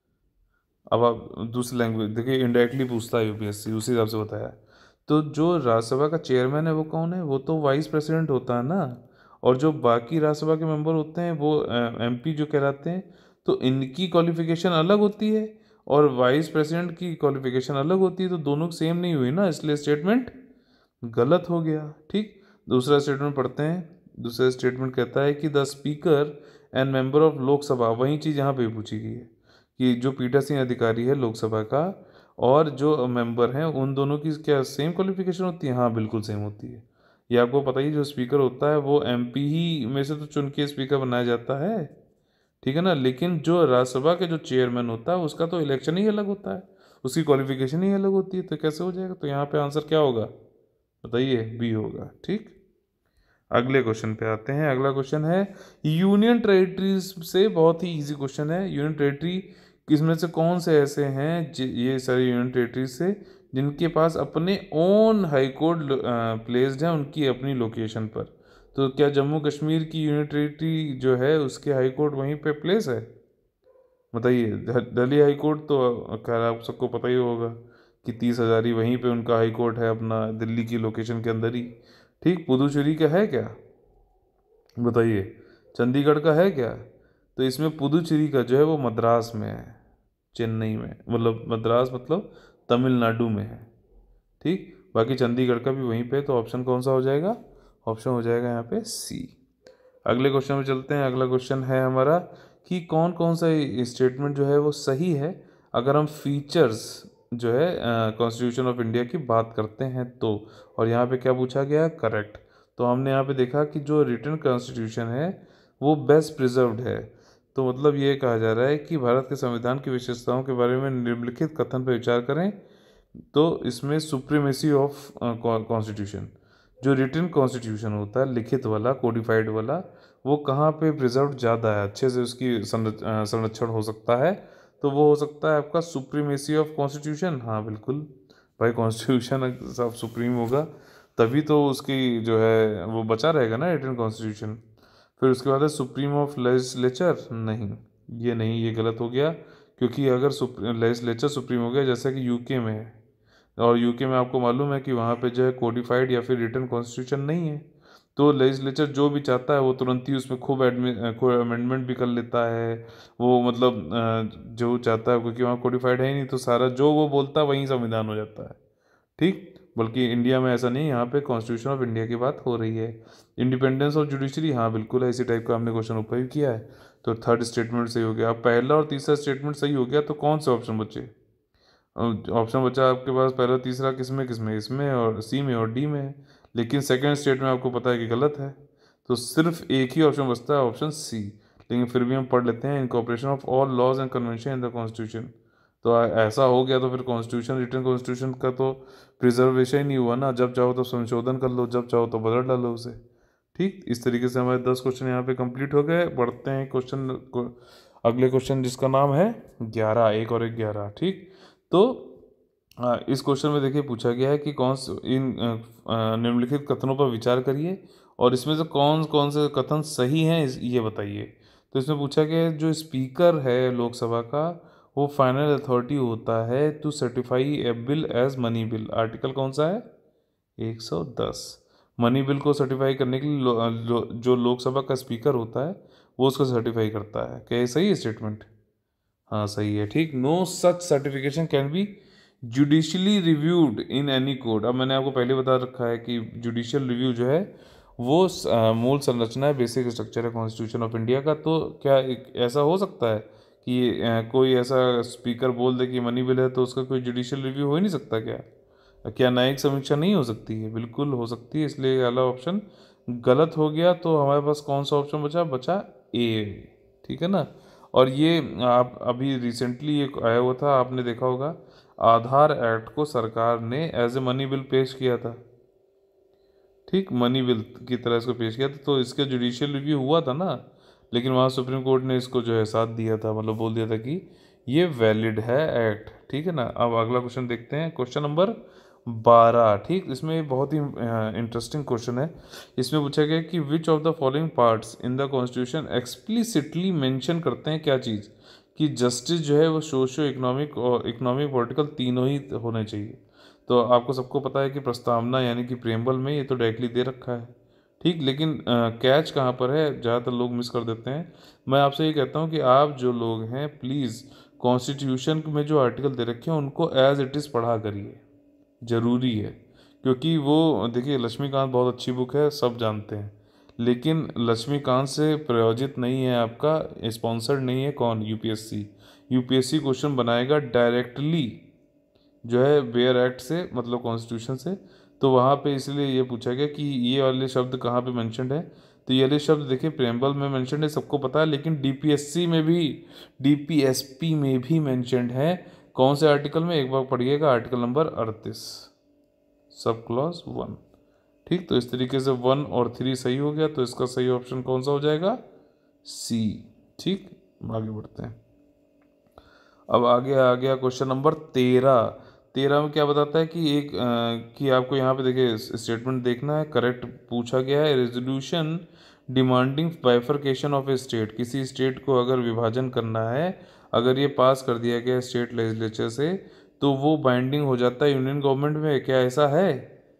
अब आप दूसरी लैंग्वेज देखिए, इनडायरेक्टली पूछता है यूपीएससी, उसी हिसाब से बताया। तो जो राज्यसभा का चेयरमैन है वो कौन है? वो तो वाइस प्रेसिडेंट होता है ना। और जो बाकी राज्यसभा के मेंबर होते हैं वो एमपी जो कहलाते हैं। तो इनकी क्वालिफिकेशन अलग होती है और वाइस प्रेसिडेंट की क्वालिफिकेशन अलग होती है, तो दोनों सेम नहीं हुई ना, इसलिए स्टेटमेंट गलत हो गया। ठीक, दूसरा स्टेटमेंट पढ़ते हैं। दूसरा स्टेटमेंट कहता है कि the speaker and member of Lok Sabha, वही चीज़ यहाँ पे पूछी गई है कि जो पीठासीन अधिकारी है लोकसभा का और जो मेंबर हैं उन दोनों की क्या सेम क्वालिफिकेशन होती है? हाँ बिल्कुल सेम होती है। ये आपको पता ही, जो स्पीकर होता है वो एमपी ही में से तो चुन के स्पीकर बनाया जाता है, ठीक है ना। लेकिन जो राज्यसभा के जो चेयरमैन होता है उसका तो इलेक्शन ही अलग होता है, उसकी क्वालिफिकेशन ही अलग होती है, तो कैसे हो जाएगा? तो यहाँ पे आंसर क्या होगा बताइए? बी होगा। ठीक, अगले क्वेश्चन पे आते हैं। अगला क्वेश्चन है यूनियन टेरिटरीज से, बहुत ही इजी क्वेश्चन है। यूनियन टेरिटरी किसमें से कौन से ऐसे हैं, ये सारे यूनियन टेरिटरीज से जिनके पास अपने ओन हाई कोर्ट प्लेस्ड हैं उनकी अपनी लोकेशन पर? तो क्या जम्मू कश्मीर की यूनियन टेरिटरी जो है उसके हाई कोर्ट वहीं पे प्लेस है? बताइए। दिल्ली हाई कोर्ट तो खैर आप सबको पता ही होगा कि तीस हजारी वहीं पे उनका हाई कोर्ट है अपना दिल्ली की लोकेशन के अंदर ही। ठीक, पुदुचेरी का है क्या बताइए? चंडीगढ़ का है क्या? तो इसमें पुदुचेरी का जो है वो मद्रास में है, चेन्नई में, मतलब मद्रास मतलब तमिलनाडु में है। ठीक, बाकी चंडीगढ़ का भी वहीं पे, तो ऑप्शन कौन सा हो जाएगा? ऑप्शन हो जाएगा यहाँ पे सी। अगले क्वेश्चन में चलते हैं। अगला क्वेश्चन है हमारा कि कौन कौन सा स्टेटमेंट जो है वो सही है अगर हम फीचर्स जो है कॉन्स्टिट्यूशन ऑफ इंडिया की बात करते हैं तो। और यहाँ पे क्या पूछा गया है? करेक्ट। तो हमने यहाँ पे देखा कि जो रिटन कॉन्स्टिट्यूशन है वो बेस्ट प्रिजर्व्ड है। तो मतलब ये कहा जा रहा है कि भारत के संविधान की विशेषताओं के बारे में निम्नलिखित कथन पर विचार करें। तो इसमें सुप्रीमेसी ऑफ कॉन्स्टिट्यूशन, जो रिटन कॉन्स्टिट्यूशन होता है लिखित वाला कोडिफाइड वाला, वो कहाँ पे प्रिजर्व ज़्यादा है, अच्छे से उसकी संरक्षण हो सकता है? तो वो हो सकता है आपका सुप्रीमेसी ऑफ कॉन्स्टिट्यूशन। हाँ बिल्कुल भाई, कॉन्स्टिट्यूशन सब सुप्रीम होगा तभी तो उसकी जो है वो बचा रहेगा ना रिटन कॉन्स्टिट्यूशन। फिर उसके बाद है सुप्रीम ऑफ लेजिस्लेचर, नहीं ये नहीं, ये गलत हो गया। क्योंकि अगर लेजिस्लेचर सुप्रीम हो गया जैसा कि यूके में है, और यूके में आपको मालूम है कि वहाँ पे जो है कोडिफाइड या फिर रिटन कॉन्स्टिट्यूशन नहीं है, तो लेजिस्लेचर जो भी चाहता है वो तुरंत ही उसमें खूब अमेंडमेंट भी कर लेता है। वो मतलब अ, जो चाहता है, क्योंकि वहाँ कोडिफाइड है ही नहीं, तो सारा जो वो बोलता है वही संविधान हो जाता है। ठीक, बल्कि इंडिया में ऐसा नहीं, यहाँ पे कॉन्स्टिट्यूशन ऑफ इंडिया की बात हो रही है। इंडिपेंडेंस ऑफ जुडिशरी, हाँ बिल्कुल है, इसी टाइप का हमने क्वेश्चन ऊपर भी किया है। तो थर्ड स्टेटमेंट सही हो गया। अब पहला और तीसरा स्टेटमेंट सही हो गया तो कौन से ऑप्शन बचे? ऑप्शन बचा आपके पास पहला तीसरा किसमें किसमें, इसमें और सी में और डी में है। लेकिन सेकंड स्टेट में आपको पता है कि गलत है, तो सिर्फ एक ही ऑप्शन बचता है, ऑप्शन सी। लेकिन फिर भी हम पढ़ लेते हैं, incorporation of all laws and convention in the constitution. तो ऐसा हो गया तो फिर कॉन्स्टिट्यूशन, रिटन कॉन्स्टिट्यूशन का तो प्रिजर्वेशन ही नहीं हुआ ना, जब चाहो तो संशोधन कर लो, जब चाहो तो बदल डालो उसे। ठीक, इस तरीके से हमारे दस क्वेश्चन यहाँ पे कंप्लीट हो गए। बढ़ते हैं क्वेश्चन को, अगले क्वेश्चन जिसका नाम है ग्यारह, एक और एक ग्यारह। ठीक, तो हाँ, इस क्वेश्चन में देखिए पूछा गया है कि कौन से इन निम्नलिखित कथनों पर विचार करिए और इसमें से कौन कौन से कथन सही हैं ये बताइए। तो इसमें पूछा गया है जो स्पीकर है लोकसभा का वो फाइनल अथॉरिटी होता है to certify a bill as money bill. Article कौन सा है? एक सौ दस। मनी बिल को सर्टिफाई करने के लिए लो, लो, जो लोकसभा का स्पीकर होता है वो उसको सर्टिफाई करता है। क्या ये सही है स्टेटमेंट? हाँ सही है। ठीक, no such certification can be judicially reviewed in any court. अब मैंने आपको पहले बता रखा है कि जुडिशियल रिव्यू जो है वो आ, मूल संरचना है, बेसिक स्ट्रक्चर है कॉन्स्टिट्यूशन ऑफ इंडिया का। तो क्या एक ऐसा हो सकता है कि आ, कोई ऐसा स्पीकर बोल दे कि मनी बिल है तो उसका कोई जुडिशियल रिव्यू हो ही नहीं सकता? क्या क्या न्यायिक समीक्षा नहीं हो सकती है? बिल्कुल हो सकती है, इसलिए वाला ऑप्शन गलत हो गया। तो हमारे पास कौन सा ऑप्शन बचा? बचा ए। ठीक है ना। और ये आप अभी रिसेंटली एक आया हुआ था, आपने देखा होगा, आधार एक्ट को सरकार ने एज ए मनी बिल पेश किया था। ठीक, मनी बिल की तरह इसको पेश किया था, तो इसका जुडिशियल रिव्यू हुआ था ना, लेकिन वहाँ सुप्रीम कोर्ट ने इसको जो है साथ दिया था, मतलब बोल दिया था कि ये वैलिड है एक्ट। ठीक है ना। अब अगला क्वेश्चन देखते हैं, क्वेश्चन नंबर बारह। ठीक, इसमें बहुत ही इंटरेस्टिंग क्वेश्चन है। इसमें पूछा गया कि which of the following parts in the constitution explicitly mention करते हैं क्या चीज़, कि जस्टिस जो है वो सोशियो इकोनॉमिक और इकोनॉमिक पॉलिटिकल तीनों ही होने चाहिए। तो आपको सबको पता है कि प्रस्तावना यानी कि प्रेम्बल में ये तो डायरेक्टली दे रखा है। ठीक, लेकिन कैच कहाँ पर है, ज़्यादातर लोग मिस कर देते हैं। मैं आपसे ये कहता हूँ कि आप जो लोग हैं प्लीज़ कॉन्स्टिट्यूशन में जो आर्टिकल दे रखे हैं उनको एज इट इज़ पढ़ा करिए, ज़रूरी है। क्योंकि वो देखिए लक्ष्मीकांत बहुत अच्छी बुक है, सब जानते हैं, लेकिन लक्ष्मीकांत से प्रायोजित नहीं है, आपका स्पॉन्सर्ड नहीं है कौन, यूपीएससी। यूपीएससी क्वेश्चन बनाएगा डायरेक्टली जो है बेयर एक्ट से, मतलब कॉन्स्टिट्यूशन से। तो वहाँ पे इसलिए ये पूछा गया कि ये वाले शब्द कहाँ पे मेंशन्ड है। तो ये वाले शब्द देखिए प्रेम्बल में मेंशन्ड है, सबको पता है, लेकिन डीपीएससी में भी, डीपीएसपी में भी मेंशन्ड है। कौन से आर्टिकल में, एक बार पढ़िएगा, आर्टिकल नंबर अड़तीस सब क्लॉज वन। ठीक, तो इस तरीके से वन और थ्री सही हो गया, तो इसका सही ऑप्शन कौन सा हो जाएगा, सी। ठीक, आगे बढ़ते हैं। अब आगे आ गया क्वेश्चन नंबर तेरह। तेरह में क्या बताता है कि एक आ, कि आपको यहाँ पे देखिए स्टेटमेंट देखना है, करेक्ट पूछा गया है। Resolution demanding bifurcation of a state, किसी स्टेट को अगर विभाजन करना है, अगर ये पास कर दिया गया स्टेट लेजिस्लेचर से, तो वो बाइंडिंग हो जाता है यूनियन गवर्नमेंट में। क्या ऐसा है?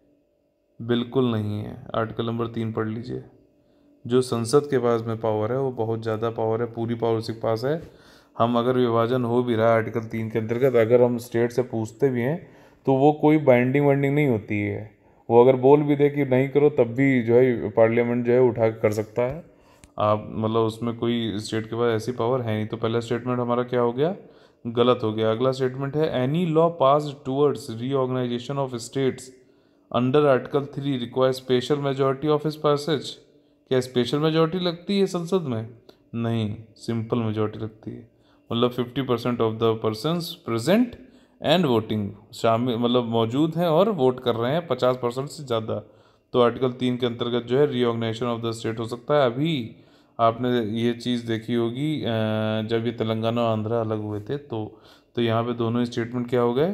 बिल्कुल नहीं है। आर्टिकल नंबर तीन पढ़ लीजिए। जो संसद के पास में पावर है वो बहुत ज़्यादा पावर है, पूरी पावर उसी के पास है। हम अगर विभाजन हो भी रहा है आर्टिकल तीन के अंतर्गत, अगर हम स्टेट से पूछते भी हैं तो वो कोई बाइंडिंग वाइंडिंग नहीं होती है। वो अगर बोल भी दे कि नहीं करो, तब भी जो है पार्लियामेंट जो है उठा के कर सकता है। आप मतलब उसमें कोई स्टेट के पास ऐसी पावर है नहीं। तो पहला स्टेटमेंट हमारा क्या हो गया, गलत हो गया। अगला स्टेटमेंट है any law pass towards reorganisation of states under article three require special majority of its passage. क्या स्पेशल मेजोरिटी लगती है संसद में? नहीं, सिंपल मेजोरिटी लगती है। मतलब fifty percent of the persons present and voting, शामिल मतलब मौजूद हैं और वोट कर रहे हैं पचास परसेंट से ज़्यादा। तो आर्टिकल तीन के अंतर्गत जो है रीऑर्गेनाइजेशन ऑफ द स्टेट हो सकता है। अभी आपने ये चीज़ देखी होगी जब ये तेलंगाना और आंध्रा अलग हुए थे, तो तो यहाँ पे दोनों स्टेटमेंट क्या हो गए,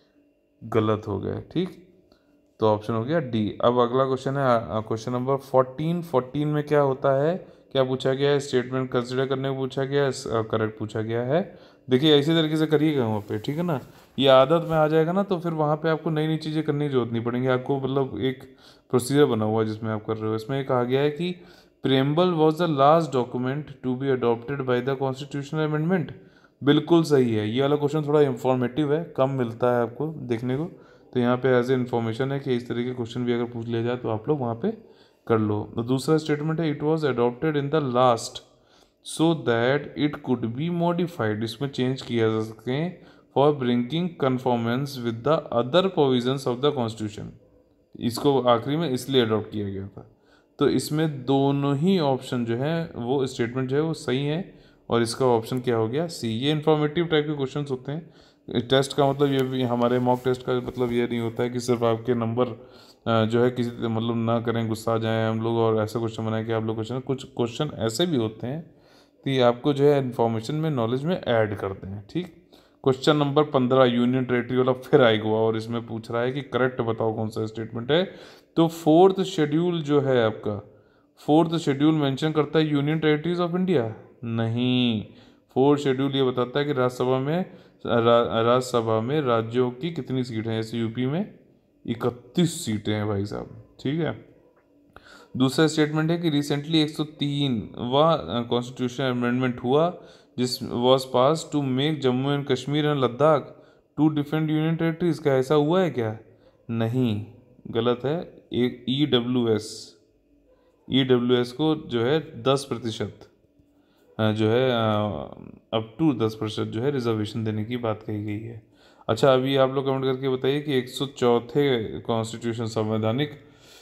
गलत हो गए। ठीक, तो ऑप्शन हो गया डी। अब अगला क्वेश्चन है क्वेश्चन नंबर फोर्टीन। फोर्टीन में क्या होता है, क्या पूछा गया है, स्टेटमेंट कंसिडर करने को पूछा गया है, करेक्ट पूछा गया है। देखिए इसी तरीके से करिएगा वहाँ पे, ठीक है ना। ये आदत में आ जाएगा ना, तो फिर वहाँ पे आपको नई नई चीज़ें करने की जरूरत नहीं पड़ेंगी आपको। मतलब एक प्रोसीजर बना हुआ है जिसमें आप कर रहे हो। इसमें कहा गया है कि preamble was the last document to be adopted by the constitutional amendment. बिल्कुल सही है। ये वाला क्वेश्चन थोड़ा इंफॉर्मेटिव है, कम मिलता है आपको देखने को। तो यहाँ पे एज ए इन्फॉर्मेशन है कि इस तरीके के क्वेश्चन भी अगर पूछ लिया जाए तो आप लोग वहाँ पे कर लो। तो दूसरा स्टेटमेंट है it was adopted in the last so that it could be modified, इसमें चेंज किया जा सके for bringing conformance with the other provisions of the constitution. इसको आखिरी में इसलिए अडॉप्ट किया गया था। तो इसमें दोनों ही ऑप्शन जो है वो स्टेटमेंट जो है वो सही है, और इसका ऑप्शन क्या हो गया, सी। ये इन्फॉर्मेटिव टाइप के क्वेश्चन होते हैं। टेस्ट का मतलब ये भी, हमारे मॉक टेस्ट का मतलब ये नहीं होता है कि सिर्फ आपके नंबर जो है किसी मतलब ना करें, गुस्सा आ जाए हम लोग और ऐसा क्वेश्चन बनाए कि आप लोग क्वेश्चन, कुछ क्वेश्चन ऐसे भी होते हैं कि ये आपको जो है इन्फॉर्मेशन में, नॉलेज में ऐड करते हैं। ठीक, क्वेश्चन नंबर पंद्रह यूनियन टेरेटरी वाला फिर आएगा, और इसमें पूछ रहा है कि करेक्ट बताओ कौन सा स्टेटमेंट है। तो फोर्थ शेड्यूल जो है आपका, फोर्थ शेड्यूल मेंशन करता है यूनियन टेरेटरीज ऑफ इंडिया? नहीं, फोर्थ शेड्यूल ये बताता है कि राज्यसभा में रा, राज्यसभा में राज्यों की कितनी सीटें हैं। जैसे यूपी में इकतीस सीटें हैं भाई साहब। ठीक है, दूसरा स्टेटमेंट है कि रिसेंटली एक सौ तीन वां कॉन्स्टिट्यूशन अमेंडमेंट हुआ जिस was pass to make Jammu and Kashmir and Ladakh to different union territories. क्या ऐसा हुआ है क्या? नहीं, गलत है। एक E W S, E W S को जो है दस प्रतिशत जो है अप टू दस प्रतिशत जो है रिजर्वेशन देने की बात कही गई है। अच्छा, अभी आप लोग कमेंट करके बताइए कि एक सौ चौथे कॉन्स्टिट्यूशन संवैधानिक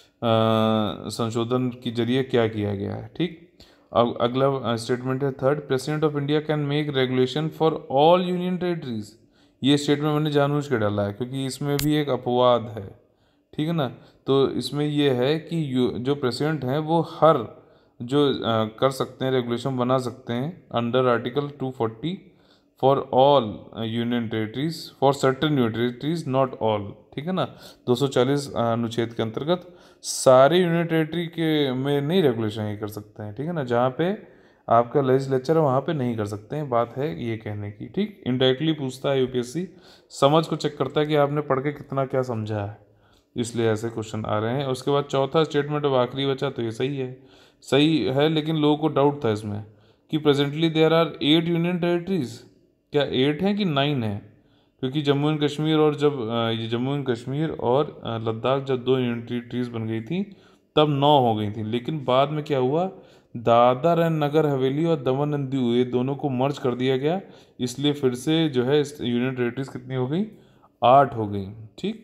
संशोधन के जरिए क्या किया गया है। ठीक, अब अगला स्टेटमेंट है third, president of India can make regulation for all union territories. ये स्टेटमेंट मैंने जानबूझ के डाला है क्योंकि इसमें भी एक अपवाद है। ठीक है ना, तो इसमें यह है कि जो प्रेसिडेंट हैं वो हर जो आ, कर सकते हैं, रेगुलेशन बना सकते हैं under article two forty for all union territories, for certain union territories not all. ठीक है ना, दो सौ चालीस अनुच्छेद के अंतर्गत सारे यूनियन टेरिटरी के में नहीं रेगुलेशन ये कर सकते हैं। ठीक है ना, जहाँ पे आपका लेजिस्लेचर है वहाँ पे नहीं कर सकते हैं, बात है ये कहने की। ठीक, इनडायरेक्टली पूछता है यूपीएससी, समझ को चेक करता है कि आपने पढ़ के कितना क्या समझा है, इसलिए ऐसे क्वेश्चन आ रहे हैं। उसके बाद चौथा स्टेटमेंट अब आखिरी बचा, तो ये सही है, सही है, लेकिन लोगों को डाउट था इसमें कि presently there are eight union territories. क्या एट हैं कि नाइन है? क्योंकि जम्मू एंड कश्मीर और जब अ, ये जम्मू एंड कश्मीर और अ, लद्दाख जब दो यूनियन टेरिटरीज बन गई थी तब नौ हो गई थी, लेकिन बाद में क्या हुआ, दादर एंड नगर हवेली और दमन एंड दीव ये दोनों को मर्ज कर दिया गया, इसलिए फिर से जो है यूनियन टेरिटरीज कितनी हो गई, आठ हो गई। ठीक,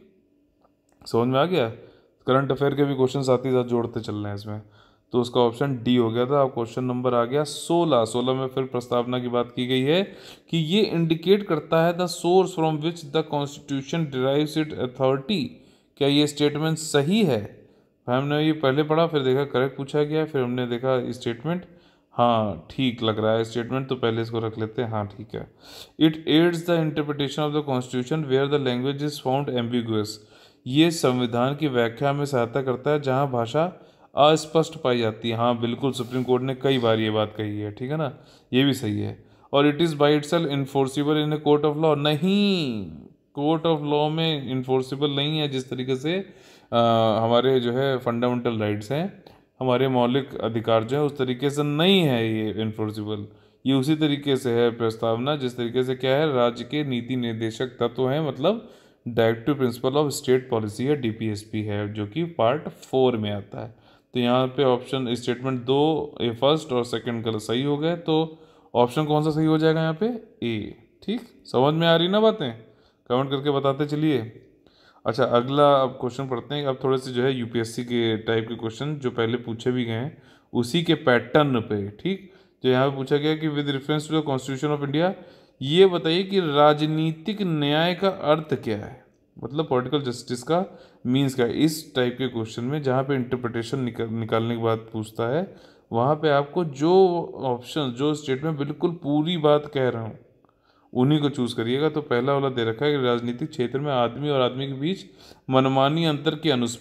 समझ में आ गया। करंट अफेयर के भी क्वेश्चन साथ ही साथ जोड़ते चल रहे हैं इसमें, तो उसका ऑप्शन डी हो गया था। अब क्वेश्चन नंबर आ गया सोलह। सोलह में फिर प्रस्तावना की बात की गई है कि ये इंडिकेट करता है the source from which the constitution derives it authority. क्या ये स्टेटमेंट सही है? भाई हमने ये पहले पढ़ा, फिर देखा करेक्ट पूछा गया, फिर हमने देखा स्टेटमेंट हाँ ठीक लग रहा है स्टेटमेंट, तो पहले इसको रख लेते हैं। हाँ ठीक है। It aids the interpretation of the constitution where the language is found ambiguous. ये संविधान की व्याख्या में सहायता करता है जहां भाषा अस्पष्ट पाई जाती है। हाँ बिल्कुल, सुप्रीम कोर्ट ने कई बार ये बात कही है, ठीक है ना, ये भी सही है। और it is by itself enforceable in a court of law. नहीं, कोर्ट ऑफ लॉ में इन्फोर्सिबल नहीं है। जिस तरीके से आ, हमारे जो है फंडामेंटल राइट्स हैं, हमारे मौलिक अधिकार जो है, उस तरीके से नहीं है ये इन्फोर्सिबल। ये उसी तरीके से है प्रस्तावना जिस तरीके से क्या है, राज्य के नीति निर्देशक तत्व हैं, मतलब directive principle of state policy है, डीपीएसपी है, जो कि पार्ट फोर में आता है। तो यहाँ पे ऑप्शन स्टेटमेंट दो ए फर्स्ट और सेकंड गलत सही हो गए, तो ऑप्शन कौन सा सही हो जाएगा यहाँ पे, ए। ठीक, समझ में आ रही ना बातें, कमेंट करके बताते चलिए। अच्छा, अगला अब क्वेश्चन पढ़ते हैं। अब थोड़े से जो है यूपीएससी के टाइप के क्वेश्चन जो पहले पूछे भी गए हैं उसी के पैटर्न पे। ठीक, जो यहाँ पे पूछा गया कि with reference to the constitution of India, ये बताइए कि राजनीतिक न्याय का अर्थ क्या है, मतलब पॉलिटिकल जस्टिस का मीन्स क्या है। इस टाइप के क्वेश्चन में जहाँ पे इंटरप्रिटेशन निकाल निकालने की बात पूछता है, वहाँ पे आपको जो ऑप्शन, जो स्टेटमेंट बिल्कुल पूरी बात कह रहा हूँ उन्हीं को चूज करिएगा। तो पहला वाला दे रखा है कि राजनीतिक क्षेत्र में आदमी और आदमी के बीच मनमानी अंतर की अनुस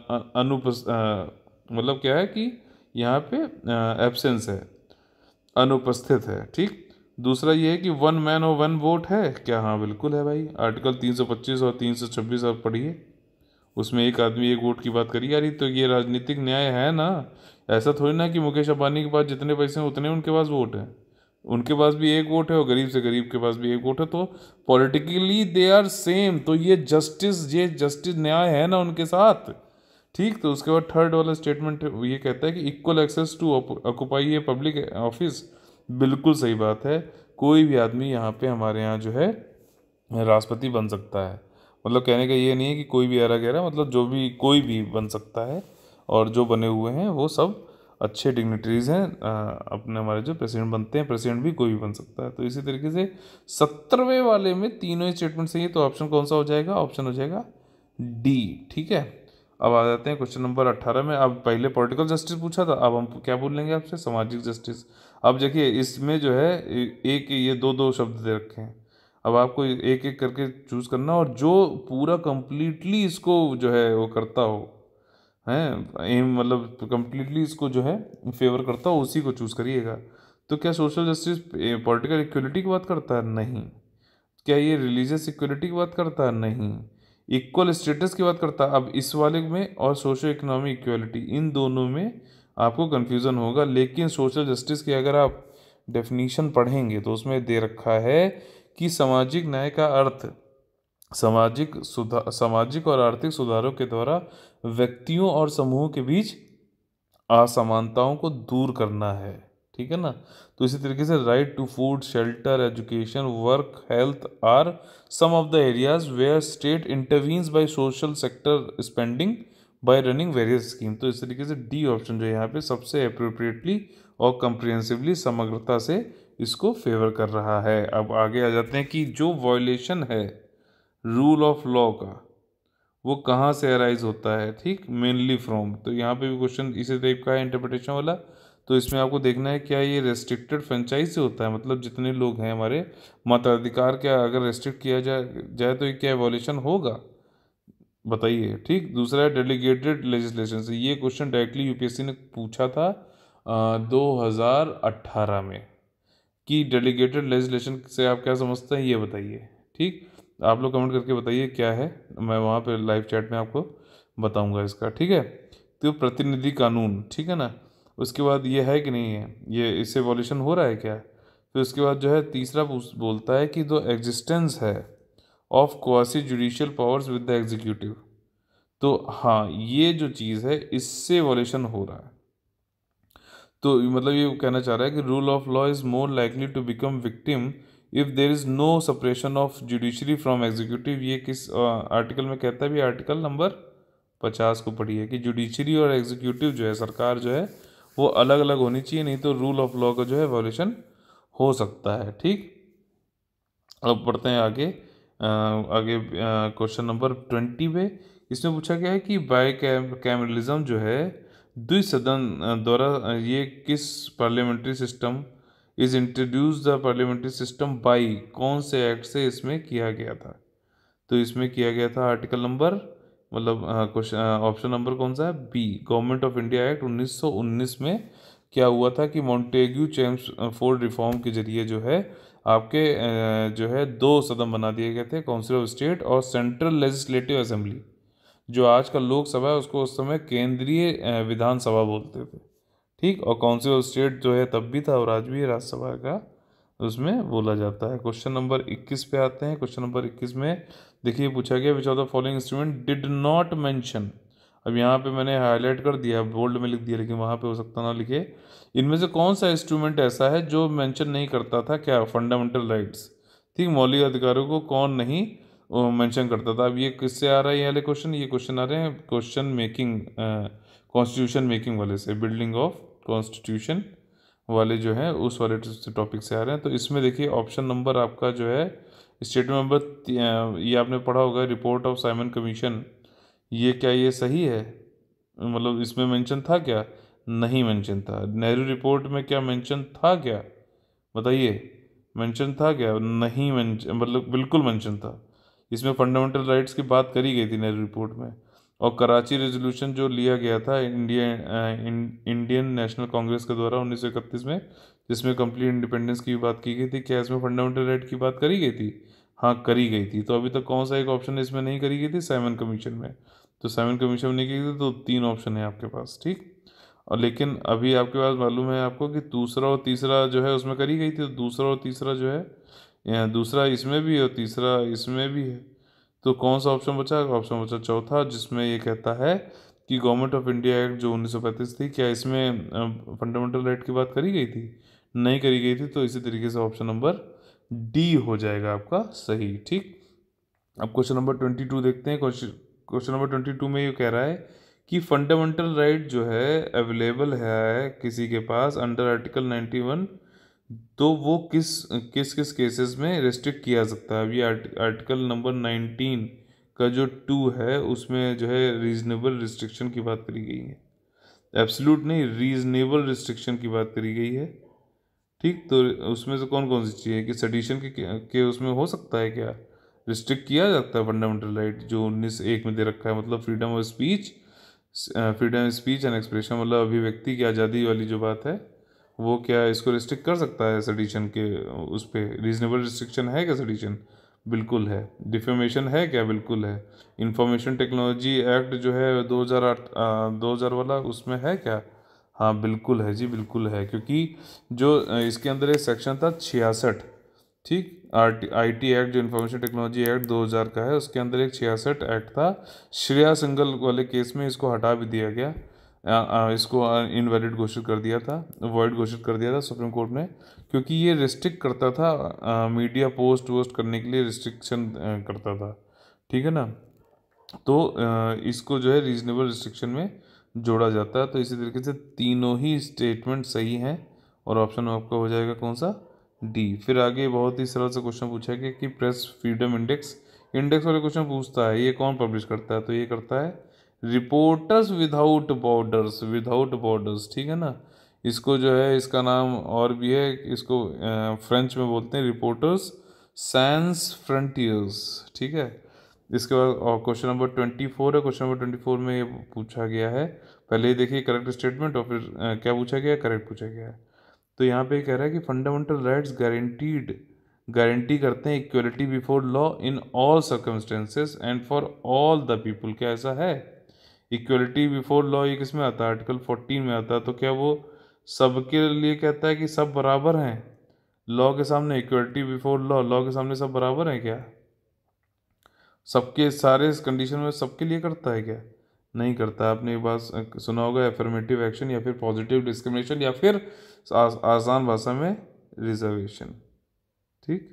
अनुपस मतलब क्या है कि यहाँ पे एब्सेंस है, अनुपस्थित है। ठीक, दूसरा ये है कि वन मैन और वन वोट है क्या, हाँ बिल्कुल है भाई। आर्टिकल तीन सौ पच्चीस और तीन सौ छब्बीस आप पढ़िए, उसमें एक आदमी एक वोट की बात करी जा रही, तो ये राजनीतिक न्याय है ना। ऐसा थोड़ी ना कि मुकेश अंबानी के पास जितने पैसे हैं उतने उनके पास वोट है, उनके पास भी एक वोट है और गरीब से गरीब के पास भी एक वोट है, तो पॉलिटिकली दे आर सेम। तो ये जस्टिस, ये जस्टिस न्याय है ना उनके साथ। ठीक, तो उसके बाद थर्ड वाला स्टेटमेंट ये कहता है कि equal access to occupy a public office. बिल्कुल सही बात है, कोई भी आदमी यहाँ पे हमारे यहाँ जो है राष्ट्रपति बन सकता है। मतलब कहने का ये नहीं है कि कोई भी ऐरा गैरा, मतलब जो भी कोई भी बन सकता है, और जो बने हुए हैं वो सब अच्छे डिग्निटरीज हैं। अपने हमारे जो प्रेसिडेंट बनते हैं, प्रेसिडेंट भी कोई भी बन सकता है। तो इसी तरीके से सत्रहवें वाले में तीनों ही स्टेटमेंट सही है, तो ऑप्शन कौन सा हो जाएगा, ऑप्शन हो जाएगा डी। ठीक है, अब आ जाते हैं क्वेश्चन नंबर अट्ठारह में। अब पहले पॉलिटिकल जस्टिस पूछा था, अब हम क्या बोल लेंगे आपसे, सामाजिक जस्टिस। अब देखिए इसमें जो है एक ये दो दो शब्द दे रखे हैं, अब आपको एक एक करके चूज करना, और जो पूरा कंप्लीटली इसको जो है वो करता हो, हैं एम मतलब कंप्लीटली इसको जो है फेवर करता हो, उसी को चूज करिएगा। तो क्या सोशल जस्टिस पॉलिटिकल इक्वलिटी की बात करता है, नहीं। क्या ये रिलीजियस इक्वलिटी की बात करता है, नहीं। इक्वल स्टेटस की बात करता है। अब इस वाले में और सोशल इकोनॉमिक इक्वलिटी, इन दोनों में आपको कंफ्यूजन होगा, लेकिन सोशल जस्टिस की अगर आप डेफिनीशन पढ़ेंगे तो उसमें दे रखा है कि सामाजिक न्याय का अर्थ सामाजिक सुधार, सामाजिक और आर्थिक सुधारों के द्वारा व्यक्तियों और समूहों के बीच असमानताओं को दूर करना है। ठीक है ना, तो इसी तरीके से right to food, shelter, education, work, health are some of the areas where state intervenes by social sector spending by running various scheme. तो इस तरीके से डी ऑप्शन जो है यहाँ पे सबसे अप्रोप्रिएटली और कंप्रिहेंसिवली, समग्रता से इसको फेवर कर रहा है। अब आगे आ जाते हैं कि जो वायलेशन है रूल ऑफ लॉ का, वो कहाँ से अराइज होता है। ठीक, मेनली फ्रॉम, तो यहाँ पे भी क्वेश्चन इसी टाइप का है इंटरप्रिटेशन वाला। तो इसमें आपको देखना है क्या ये रेस्ट्रिक्टेड फ्रेंचाइज से होता है, मतलब जितने लोग हैं हमारे मताधिकार, क्या अगर रेस्ट्रिक्ट किया जाए जाए तो ये क्या वॉल्यूशन होगा, बताइए। ठीक, दूसरा है डेलीगेटेड लेजिस्लेशन से। ये क्वेश्चन डायरेक्टली यूपीएससी ने पूछा था दो हज़ार अट्ठारह में कि डेलीगेटेड लेजिस्लेशन से आप क्या समझते हैं, ये बताइए। ठीक, आप लोग कमेंट करके बताइए क्या है, मैं वहाँ पे लाइव चैट में आपको बताऊंगा इसका। ठीक है, तो प्रतिनिधि कानून, ठीक है ना, उसके बाद ये है कि नहीं है, ये इससे वॉल्यूशन हो रहा है क्या। फिर उसके बाद जो है तीसरा बोलता है कि जो एग्जिस्टेंस है of quasi judicial powers with the executive. तो हाँ, ये जो चीज़ है इससे वॉलेशन हो रहा है। तो मतलब ये कहना चाह रहा है कि rule of law is more likely to become victim if there is no separation of judiciary from executive. ये किस आर्टिकल में कहता है भी? आर्टिकल नंबर पचास को पढ़िए कि जुडिशरी और एग्जीक्यूटिव जो है, सरकार जो है, वो अलग अलग होनी चाहिए, नहीं तो रूल ऑफ लॉ का जो है वॉल्यूशन हो सकता है। ठीक, अब पढ़ते हैं आगे। अ, आगे क्वेश्चन नंबर ट्वेंटी पे इसमें पूछा गया है कि बाय कैमरलिज्म जो है द्विसदन अ, द्वारा अ, ये किस parliamentary system is introduce the parliamentary system by, कौन से एक्ट से इसमें किया गया था? तो इसमें किया गया था आर्टिकल नंबर, मतलब क्वेश्चन ऑप्शन नंबर कौन सा है? B, government of India act उन्नीस सौ उन्नीस में क्या हुआ था कि मॉन्टेग्यू चेम्सफोर्ड रिफॉर्म के जरिए जो है आपके अ, जो है दो सदन बना दिए गए थे, काउंसिल ऑफ स्टेट और सेंट्रल लेजिस्लेटिव असेंबली। जो आज का लोकसभा है उसको उस समय केंद्रीय अ, विधानसभा बोलते थे। ठीक, और काउंसिल ऑफ स्टेट जो है तब भी था और आज भी है राज्यसभा का, उसमें बोला जाता है। क्वेश्चन नंबर इक्कीस पे आते हैं। क्वेश्चन नंबर इक्कीस में देखिए पूछा गया which of the following instrument did not mention. अब यहाँ पे मैंने हाईलाइट कर दिया, बोल्ड में लिख दिया, लेकिन वहाँ पे हो सकता ना लिखे। इनमें से कौन सा इंस्ट्रूमेंट ऐसा है जो मेंशन नहीं करता था क्या? Fundamental rights. ठीक, मौलिक अधिकारों को कौन नहीं मेंशन करता था? अब ये किससे आ रहा है ये वाले क्वेश्चन? ये क्वेश्चन आ रहे हैं क्वेश्चन मेकिंग, कॉन्स्टिट्यूशन मेकिंग वाले से, बिल्डिंग ऑफ कॉन्स्टिट्यूशन वाले जो है उस वाले टॉपिक से आ रहे हैं। तो इसमें देखिए ऑप्शन नंबर आपका जो है स्टेटमेंट नंबर, ये आपने पढ़ा होगा रिपोर्ट ऑफ साइमन कमीशन, ये क्या ये सही है? मतलब इसमें मेंशन था क्या? नहीं मेंशन था। नेहरू रिपोर्ट में क्या मेंशन था क्या? बताइए, मेंशन था क्या? नहीं मेंशन, मतलब बिल्कुल मेंशन था। इसमें फंडामेंटल राइट्स की बात करी गई थी नेहरू रिपोर्ट में। और कराची रेजोल्यूशन जो लिया गया था इंडिया इंडियन नेशनल कांग्रेस के द्वारा उन्नीस सौ इकतीस में, जिसमें कंप्लीट इंडिपेंडेंस की बात की गई थी, क्या इसमें फंडामेंटल राइट की बात करी गई थी? हाँ, करी गई थी। तो अभी तक कौन सा एक ऑप्शन इसमें नहीं करी गई थी? साइमन कमीशन में। तो साइमन कमीशन में नहीं की गई थी, तो तीन ऑप्शन है आपके पास। ठीक, और लेकिन अभी आपके पास मालूम है आपको कि दूसरा और तीसरा जो है उसमें करी गई थी, तो दूसरा और तीसरा जो है, या दूसरा इसमें भी है और तीसरा इसमें भी है। तो कौन सा ऑप्शन बचा? ऑप्शन बचा चौथा, जिसमें ये कहता है कि गवर्नमेंट ऑफ इंडिया एक्ट जो उन्नीस सौ पैंतीस थी, क्या इसमें फंडामेंटल राइट की बात करी गई थी? नहीं करी गई थी। तो इसी तरीके से ऑप्शन नंबर डी हो जाएगा आपका सही। ठीक, अब क्वेश्चन नंबर ट्वेंटी टू देखते हैं। Question question number twenty two में ये कह रहा है कि फंडामेंटल राइट जो है अवेलेबल है किसी के पास अंडर आर्टिकल नाइन्टी वन, तो वो किस किस किस केसेस में रिस्ट्रिक्ट किया जा सकता है? अभी आर्टिकल नंबर नाइनटीन का जो टू है उसमें जो है रीजनेबल रिस्ट्रिक्शन की बात करी गई है। एब्सोल्यूट नहीं, रीजनेबल रिस्ट्रिक्शन की बात करी गई है। ठीक, तो उसमें से कौन कौन सी चीज़ है कि सडिशन के, के उसमें हो सकता है क्या? रिस्ट्रिक्ट किया जाता है फंडामेंटल राइट जो उन्नीस एक में दे रखा है, मतलब freedom of speech, freedom of speech and expression, मतलब अभिव्यक्ति की आज़ादी वाली जो बात है, वो क्या इसको रिस्ट्रिक्ट कर सकता है सडिशन के? उस पर रीजनेबल रिस्ट्रिक्शन है क्या सडिशन? बिल्कुल है। डिफेमेशन है क्या? बिल्कुल है। इंफॉर्मेशन टेक्नोलॉजी एक्ट जो है दो हज़ार आठ दो हज़ार वाला, उसमें है क्या? हाँ बिल्कुल है जी, बिल्कुल है। क्योंकि जो अ, इसके अंदर एक सेक्शन था छियासठ। ठीक, R T I T act जो इंफॉर्मेशन टेक्नोलॉजी एक्ट दो हज़ार का है, उसके अंदर एक छियासठ एक्ट था। श्रेया सिंगल वाले केस में इसको हटा भी दिया गया, अ, अ, इसको इनवैलिड घोषित कर दिया था, वॉइड घोषित कर दिया था सुप्रीम कोर्ट ने, क्योंकि ये रिस्ट्रिक्ट करता था मीडिया पोस्ट वोस्ट करने के लिए, रिस्ट्रिक्शन करता था। ठीक है ना, तो अ, इसको जो है रीजनेबल रिस्ट्रिक्शन में जोड़ा जाता है। तो इसी तरीके से तीनों ही स्टेटमेंट सही हैं और ऑप्शन आपका हो जाएगा कौन सा? डी। फिर आगे बहुत ही सरल सा क्वेश्चन पूछा गया कि प्रेस फ्रीडम इंडेक्स, इंडेक्स वाले क्वेश्चन पूछता है ये कौन पब्लिश करता है? तो ये करता है reporters without borders, without borders. ठीक है ना, इसको जो है इसका नाम और भी है, इसको फ्रेंच में बोलते हैं रिपोर्टर्स सैंस फ्रंटियर्स। ठीक है, इसके बाद और क्वेश्चन नंबर ट्वेंटी फोर है। क्वेश्चन नंबर ट्वेंटी फोर में ये पूछा गया है, पहले ही देखिए करेक्ट स्टेटमेंट और फिर अ, क्या पूछा गया है, करेक्ट पूछा गया है। तो यहाँ पे कह रहा है कि फंडामेंटल राइट्स गारंटीड गारंटी करते हैं equality before law in all circumstances and for all the people. क्या ऐसा है? इक्वलिटी बिफोर लॉ ये किस में आता है? आर्टिकल फोर्टीन में आता है। तो क्या वो सबके लिए कहता है कि सब बराबर हैं लॉ के सामने? इक्वलिटी बिफोर लॉ, लॉ के सामने सब बराबर हैं क्या? सबके सारे कंडीशन में सबके लिए करता है क्या? नहीं करता। आपने एक बात सुना होगा, एफर्मेटिव एक्शन या फिर पॉजिटिव डिस्क्रिमिनेशन या फिर आ, आसान भाषा में रिजर्वेशन। ठीक,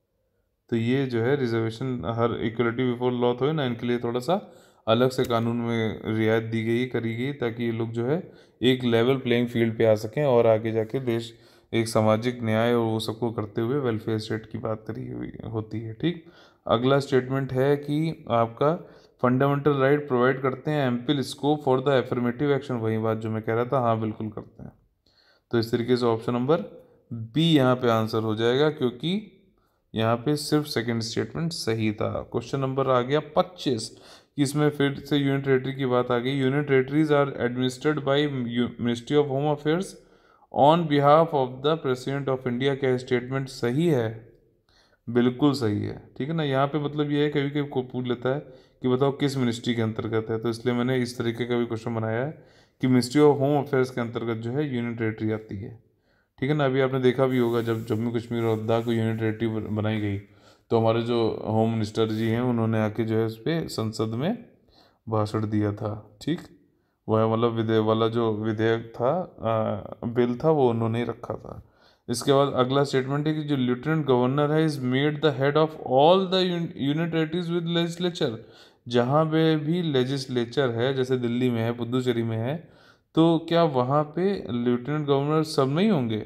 तो ये जो है रिजर्वेशन हर इक्वलिटी बिफोर लॉ तो है ना, इनके लिए थोड़ा सा अलग से कानून में रियायत दी गई करी गई ताकि ये लोग जो है एक लेवल प्लेइंग फील्ड पे आ सकें और आगे जाके देश एक सामाजिक न्याय और वो सबको करते हुए वेलफेयर स्टेट की बात करी हुई होती है। ठीक, अगला स्टेटमेंट है कि आपका फंडामेंटल राइट प्रोवाइड करते हैं ample scope for the affirmative action. वही बात जो मैं कह रहा था, हाँ बिल्कुल करते हैं। तो इस तरीके से ऑप्शन नंबर बी यहाँ पे आंसर हो जाएगा, क्योंकि यहाँ पे सिर्फ सेकंड स्टेटमेंट सही था। क्वेश्चन नंबर आ गया पच्चीस, इसमें फिर से यूनियन टेरेटरी की बात आ गई। Union territories are administered by ministry of home affairs on behalf of the president of India. क्या स्टेटमेंट सही है? बिल्कुल सही है। ठीक है ना, यहाँ पे मतलब ये है, कभी कभी को पूछ लेता है कि बताओ किस मिनिस्ट्री के अंतर्गत है, तो इसलिए मैंने इस तरीके का भी क्वेश्चन बनाया है कि मिनिस्ट्री ऑफ होम अफेयर्स के अंतर्गत जो है यूनियन टेरेटरी आती है। ठीक है ना, अभी आपने देखा भी होगा जब जम्मू कश्मीर और लद्दाख को यूनियन टेरेटरी बनाई गई तो हमारे जो होम मिनिस्टर जी हैं उन्होंने आके जो है उस पर संसद में भाषण दिया था। ठीक, वह मतलब विधेयक वाला जो विधेयक था, आ, बिल था, वो उन्होंने ही रखा था। इसके बाद अगला स्टेटमेंट है कि जो लेफ्टिनेंट गवर्नर है is made the head of all the union territories with legislature. जहाँ पे भी लेजिस्लेचर है, जैसे दिल्ली में है, पुदुचेरी में है, तो क्या वहाँ पे लेफ्टिनेंट गवर्नर सब नहीं होंगे?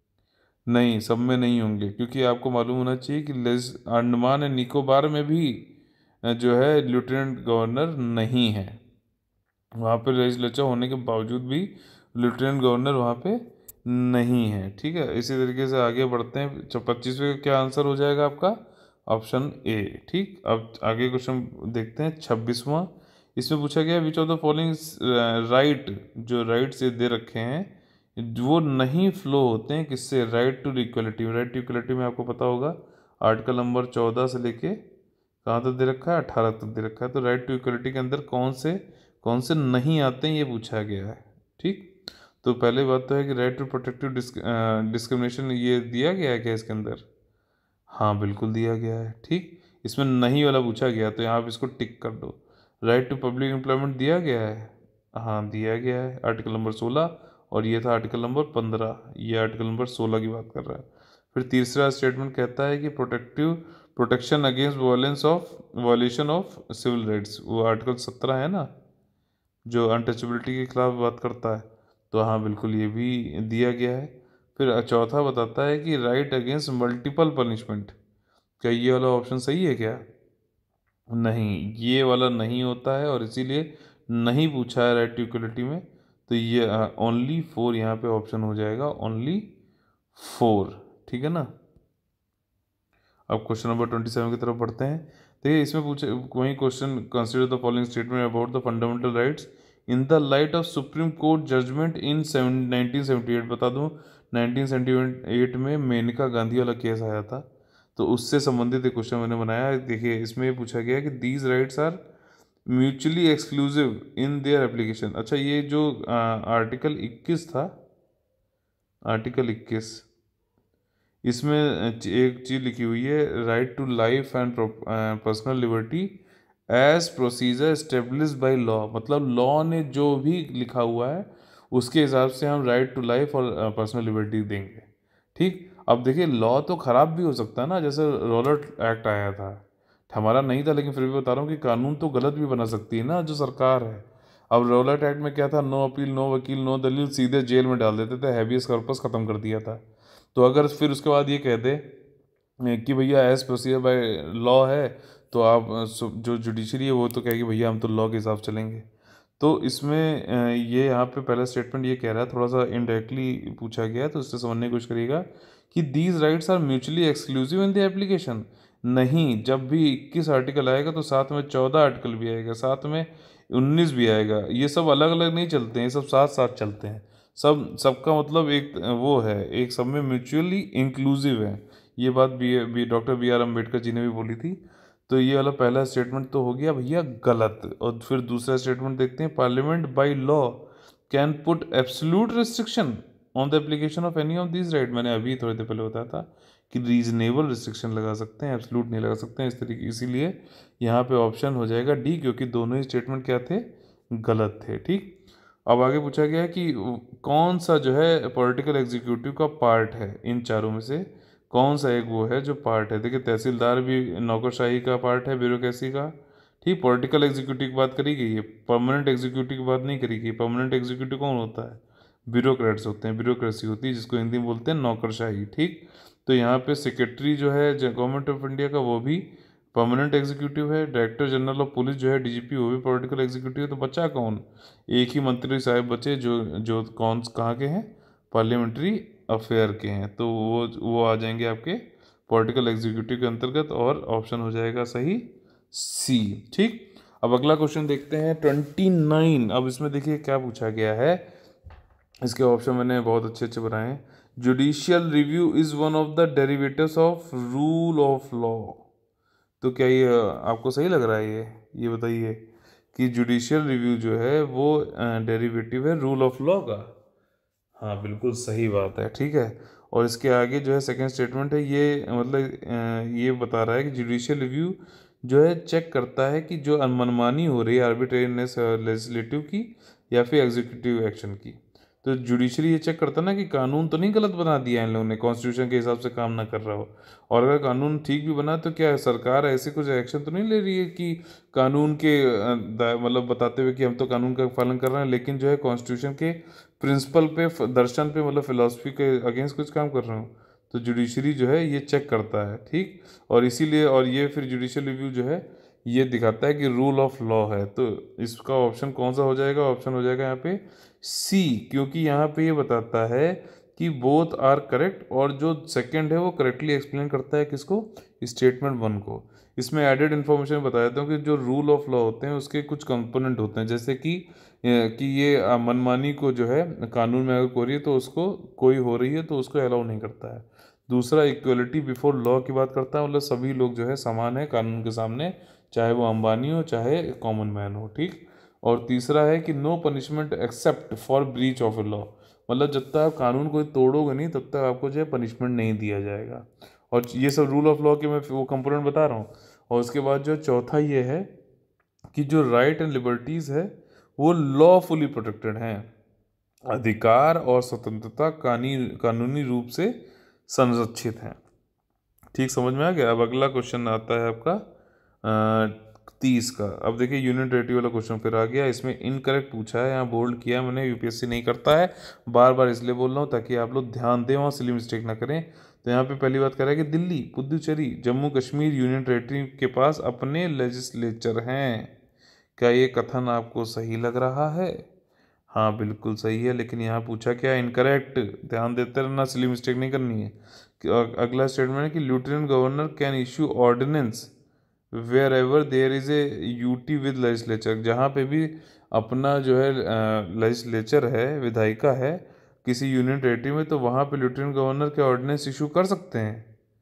नहीं, सब में नहीं होंगे, क्योंकि आपको मालूम होना चाहिए कि लेज अंडमान एंड निकोबार में भी अ, जो है लेफ्टिनेंट गवर्नर नहीं है। वहाँ पे लेजिस्लेचर होने के बावजूद भी लेफ्टिनेंट गवर्नर वहाँ पे नहीं है। ठीक है, इसी तरीके से आगे बढ़ते हैं। पच्चीसवें का क्या आंसर हो जाएगा आपका? Option A. ठीक, अब आगे क्वेश्चन देखते हैं छब्बीसवां। इसमें पूछा गया which of the following right, जो राइट से दे रखे हैं वो नहीं फ्लो होते हैं किससे? Right to equality. Right to equality में आपको पता होगा आर्टिकल नंबर चौदह से लेके कहाँ तक दे रखा है? अठारह तक दे रखा है। तो राइट टू इक्वलिटी के अंदर कौन से कौन से नहीं आते हैं ये पूछा गया है। ठीक, तो पहले बात तो है कि राइट टू प्रोटेक्टिव डिस्क्रिमिनेशन ये दिया गया है क्या इसके अंदर? हाँ बिल्कुल दिया गया है। ठीक, इसमें नहीं वाला पूछा गया तो यहाँ आप इसको टिक कर दो। राइट टू पब्लिक एम्प्लॉयमेंट दिया गया है, हाँ दिया गया है, आर्टिकल नंबर सोलह, और ये था आर्टिकल नंबर पंद्रह, ये आर्टिकल नंबर सोलह की बात कर रहा है। फिर तीसरा स्टेटमेंट कहता है कि protective protection against violence of violation of civil rights, वो आर्टिकल सत्रह है ना, जो अनटचेबिलिटी के खिलाफ बात करता है, तो हाँ बिल्कुल ये भी दिया गया है। फिर चौथा बताता है कि राइट अगेंस्ट मल्टीपल पनिशमेंट। क्या ये वाला ऑप्शन सही है क्या? नहीं, ये वाला नहीं होता है और इसीलिए नहीं पूछा है राइट टू इक्वलिटी में। तो ये ओनली फोर यहाँ पे ऑप्शन हो जाएगा, ओनली फोर। ठीक है ना, अब क्वेश्चन नंबर ट्वेंटी सेवन की तरफ बढ़ते हैं। देखिए इसमें पूछे वही question, consider the following statement about the fundamental rights in the light of supreme court judgement in nineteen seventy eight. बता दूं नाइनटीन सेवेंटी एट में मेनका गांधी वाला केस आया था, तो उससे संबंधित एक क्वेश्चन मैंने बनाया है। देखिए इसमें ये पूछा गया कि these rights are mutually exclusive in their application. अच्छा, ये जो आर्टिकल इक्कीस था, आर्टिकल इक्कीस, इसमें एक चीज़ लिखी हुई है, right to life and personal liberty as procedure establish by law. मतलब लॉ ने जो भी लिखा हुआ है उसके हिसाब से हम राइट टू लाइफ और पर्सनल लिबर्टी देंगे। ठीक, अब देखिए लॉ तो ख़राब भी हो सकता है ना, जैसे रॉलट एक्ट आया था, हमारा नहीं था, लेकिन फिर भी बता रहा हूँ कि कानून तो गलत भी बना सकती है ना जो सरकार है। अब रॉलट एक्ट में क्या था? नो अपील, नो वकील, नो दलील, सीधे जेल में डाल देते थे, हैबियस कॉर्पस ख़त्म कर दिया था। तो अगर फिर उसके बाद ये कह दे कि भैया एज प्रोसीजर बाय लॉ है, तो आप जो जुडिशरी है वो तो कहेगी भैया हम तो लॉ के हिसाब चलेंगे। तो इसमें ये यहाँ पे पहला स्टेटमेंट ये कह रहा है, थोड़ा सा इनडायरेक्टली पूछा गया है तो इससे समझने की कोशिश करिएगा कि these rights are mutually exclusive in the application. नहीं, जब भी इक्कीस आर्टिकल आएगा तो साथ में चौदह आर्टिकल भी आएगा, साथ में उन्नीस भी आएगा, ये सब अलग अलग नहीं चलते हैं, ये सब साथ साथ चलते हैं। सब सबका मतलब एक वो है, एक सब में म्यूचुअली इंक्लूसिव है। ये बात B B doctor B R Ambedkar ji ने भी बोली थी। तो ये वाला पहला स्टेटमेंट तो हो गया भैया गलत। और फिर दूसरा स्टेटमेंट देखते हैं, parliament by law can put absolute restriction on the application of any of this right, मैंने अभी थोड़ी देर पहले बताया था कि रीजनेबल रिस्ट्रिक्शन लगा सकते हैं, एब्सोल्यूट नहीं लगा सकते हैं इस तरीके, इसीलिए यहाँ पे ऑप्शन हो जाएगा डी, क्योंकि दोनों ही स्टेटमेंट क्या थे, गलत थे। ठीक, अब आगे पूछा गया है कि कौन सा जो है पॉलिटिकल एग्जीक्यूटिव का पार्ट है, इन चारों में से कौन सा एक वो है जो पार्ट है। देखिए तहसीलदार भी नौकरशाही का पार्ट है, ब्यूरोक्रेसी का। ठीक, पॉलिटिकल एग्जीक्यूटिव की बात करी गई है, परमानेंट एग्जीक्यूटिव की बात नहीं करी गई। परमानेंट एग्जीक्यूटिव कौन होता है, ब्यूरोक्रेट्स होते हैं, ब्यूरोक्रेसी होती है जिसको हिंदी में बोलते हैं नौकरशाही। ठीक, तो यहाँ पे सेक्रेटरी जो है गवर्नमेंट ऑफ इंडिया का वो भी परमानेंट एग्जीक्यूटिव है। डायरेक्टर जनरल ऑफ पुलिस जो है डीजीपी, वो भी पॉलिटिकल एग्जीक्यूटिव है। तो बचा कौन, एक ही मंत्री साहब बचे जो जो कौन कहाँ के हैं, पार्लियामेंट्री अफेयर के हैं। तो वो वो आ जाएंगे आपके पॉलिटिकल एग्जीक्यूटिव के अंतर्गत, और ऑप्शन हो जाएगा सही सी। ठीक, अब अगला क्वेश्चन देखते हैं ट्वेंटी नाइन। अब इसमें देखिए क्या पूछा गया है, इसके ऑप्शन मैंने बहुत अच्छे अच्छे बनाए हैं। Judicial review is one of the derivatives of rule of law. तो क्या ये आपको सही लग रहा है, ये ये बताइए कि जुडिशियल रिव्यू जो है वो डेरिवेटिव है रूल ऑफ लॉ का। हाँ बिल्कुल सही बात है। ठीक है, और इसके आगे जो है सेकंड स्टेटमेंट है, ये मतलब ये बता रहा है कि जुडिशियल रिव्यू जो है चेक करता है कि जो मनमानी हो रही है, आर्बिट्रेरीनेस लेजिस्लेटिव की या फिर एग्जीक्यूटिव एक्शन की। तो जुडिशरी ये चेक करता है ना कि कानून तो नहीं गलत बना दिया इन लोगों ने, कॉन्स्टिट्यूशन के हिसाब से काम ना कर रहा हो। और अगर कानून ठीक भी बना तो क्या सरकार ऐसे कुछ एक्शन तो नहीं ले रही है कि कानून के मतलब बताते हुए कि हम तो कानून का पालन कर रहे हैं, लेकिन जो है कॉन्स्टिट्यूशन के प्रिंसिपल पे, दर्शन पे, मतलब फिलॉसफी के अगेंस्ट कुछ काम कर रहे हो। तो जुडिशरी जो है ये चेक करता है। ठीक, और इसीलिए और ये फिर जुडिशियल रिव्यू जो है ये दिखाता है कि रूल ऑफ लॉ है। तो इसका ऑप्शन कौन सा हो जाएगा, ऑप्शन हो जाएगा यहाँ पे सी, क्योंकि यहाँ पे ये बताता है कि बोथ आर करेक्ट, और जो सेकंड है वो करेक्टली एक्सप्लेन करता है किसको, स्टेटमेंट वन को। इसमें एडेड इन्फॉर्मेशन बता देता हूँ कि जो रूल ऑफ लॉ होते हैं उसके कुछ कंपोनेंट होते हैं, जैसे कि कि ये मनमानी को जो है कानून में अगर हो रही है तो उसको कोई हो रही है तो उसको अलाउ नहीं करता है। दूसरा इक्वलिटी बिफोर लॉ की बात करता है, मतलब सभी लोग जो है समान है कानून के सामने, चाहे वो अंबानी हो चाहे कॉमन मैन हो। ठीक, और तीसरा है कि no punishment except for breach of law, मतलब जब तक आप कानून को तोड़ोगे नहीं तब तक आपको जो है पनिशमेंट नहीं दिया जाएगा। और ये सब रूल ऑफ लॉ के मैं वो कंपोनेंट बता रहा हूँ। और उसके बाद जो चौथा ये है कि जो राइट एंड लिबर्टीज़ है वो लॉफुली प्रोटेक्टेड हैं, अधिकार और स्वतंत्रता कानूनी रूप से संरक्षित हैं। ठीक, समझ में आ गया। अब अगला क्वेश्चन आता है आपका तीस का। अब देखिए यूनिट टेरिटरी वाला क्वेश्चन फिर आ गया, इसमें इनकरेक्ट पूछा है, यहाँ बोल्ड किया मैंने, यूपीएससी नहीं करता है, बार बार इसलिए बोल रहा हूँ ताकि आप लोग ध्यान दें, वहाँ सिली मिस्टेक ना करें। तो यहाँ पे पहली बात कर रहा है कि दिल्ली, पुदुचेरी, जम्मू कश्मीर यूनियन टेरिटरी के पास अपने लेजिस्लेचर हैं। क्या ये कथन आपको सही लग रहा है? हाँ बिल्कुल सही है, लेकिन यहाँ पूछा क्या, इनकरेक्ट। ध्यान देते रहना, सिली मिस्टेक नहीं करनी है। अगला स्टेटमेंट है कि lieutenant governor can issue ordinance wherever there is a UT with legislature, जहाँ पे भी अपना जो है लेजिस्लेचर है, विधायिका है किसी यूनियन टेरिटरी में, तो वहाँ पे लेफ्टिनेंट गवर्नर के ऑर्डिनेंस इशू कर सकते हैं?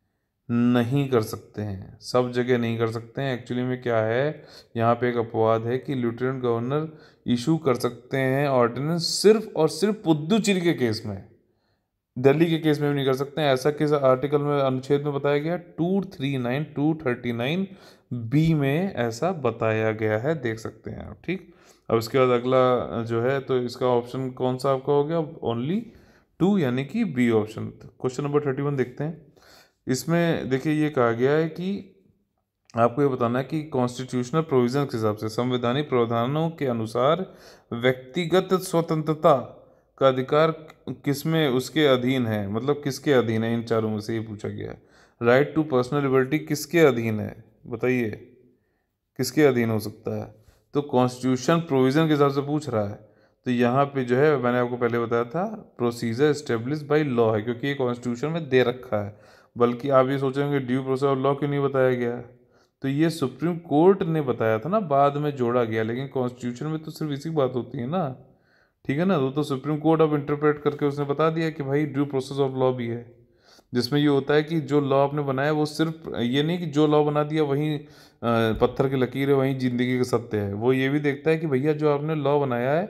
नहीं कर सकते हैं, सब जगह नहीं कर सकते हैं। एक्चुअली में क्या है, यहाँ पे एक अपवाद है कि लेफ्टिनेंट गवर्नर इशू कर सकते हैं ऑर्डिनेंस सिर्फ और सिर्फ पुदुचेरी के केस में, दिल्ली के केस में भी नहीं कर सकते हैं। ऐसा किस आर्टिकल में, अनुच्छेद में बताया गया, two three nine two thirty nine B में ऐसा बताया गया है, देख सकते हैं आप। ठीक, अब इसके बाद अगला जो है, तो इसका ऑप्शन कौन सा आपका हो गया, ओनली टू, यानी कि B option. Question number thirty one देखते हैं। इसमें देखिए ये कहा गया है कि आपको ये बताना है कि कॉन्स्टिट्यूशनल प्रोविजन के हिसाब से, संवैधानिक प्रावधानों के अनुसार व्यक्तिगत स्वतंत्रता का अधिकार किसमें उसके अधीन है, मतलब किसके अधीन है, इन चारों में से ये पूछा गया है। राइट टू पर्सनल लिबर्टी किसके अधीन है, बताइए किसके अधीन हो सकता है? तो कॉन्स्टिट्यूशन प्रोविजन के हिसाब से पूछ रहा है। तो यहाँ पे जो है मैंने आपको पहले बताया था, प्रोसीजर एस्टेब्लिश बाय लॉ है, क्योंकि ये कॉन्स्टिट्यूशन में दे रखा है। बल्कि आप ये सोचेंगे ड्यू प्रोसेस ऑफ लॉ क्यों नहीं बताया गया, तो ये सुप्रीम कोर्ट ने बताया था ना, बाद में जोड़ा गया, लेकिन कॉन्स्टिट्यूशन में तो सिर्फ इसी बात होती है ना। ठीक है ना, वो तो सुप्रीम कोर्ट अब इंटरप्रेट करके उसने बता दिया कि भाई ड्यू प्रोसेस ऑफ लॉ भी है, जिसमें ये होता है कि जो लॉ आपने बनाया वो सिर्फ ये नहीं कि जो लॉ बना दिया वहीं पत्थर की लकीर है, वहीं ज़िंदगी का सत्य है। वो ये भी देखता है कि भैया जो आपने लॉ बनाया है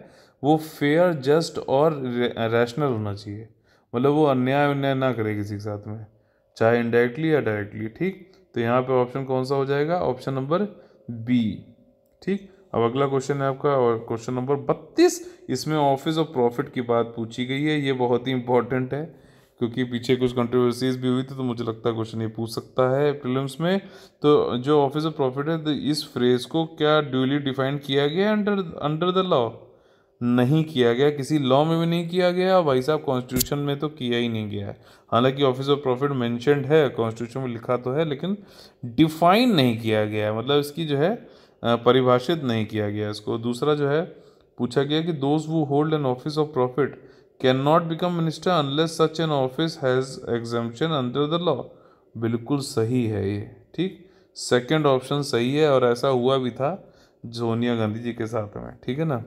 वो फेयर, जस्ट और रैशनल होना चाहिए। मतलब वो अन्याय अन्याय ना करे किसी के साथ में, चाहे इनडायरेक्टली या डायरेक्टली। ठीक, तो यहाँ पे ऑप्शन कौन सा हो जाएगा? Option number B. ठीक, अब अगला क्वेश्चन है आपका, और क्वेश्चन नंबर बत्तीस। इसमें ऑफिस ऑफ प्रॉफिट की बात पूछी गई है। ये बहुत ही इंपॉर्टेंट है क्योंकि पीछे कुछ कंट्रोवर्सीज भी हुई थी, तो मुझे लगता है क्वेश्चन ये पूछ सकता है प्रीलिम्स में। तो जो ऑफिस ऑफ प्रॉफिट है, तो इस फ्रेज को क्या ड्यूली डिफाइन किया गया अंडर अंडर द लॉ? नहीं किया गया, किसी लॉ में भी नहीं किया गया, भाई साहब कॉन्स्टिट्यूशन में तो किया ही नहीं गया है। हालांकि ऑफिस ऑफ प्रॉफिट मेंशन्ड है, कॉन्स्टिट्यूशन में लिखा तो है, लेकिन डिफाइन नहीं किया गया है, मतलब इसकी जो है अ, परिभाषित नहीं किया गया इसको। दूसरा जो है पूछा गया कि those who hold an office of profit cannot become minister unless such an office has exemption under the law. बिल्कुल सही है ये। ठीक, सेकंड ऑप्शन सही है, और ऐसा हुआ भी था सोनिया गांधी जी के साथ में। ठीक है ना।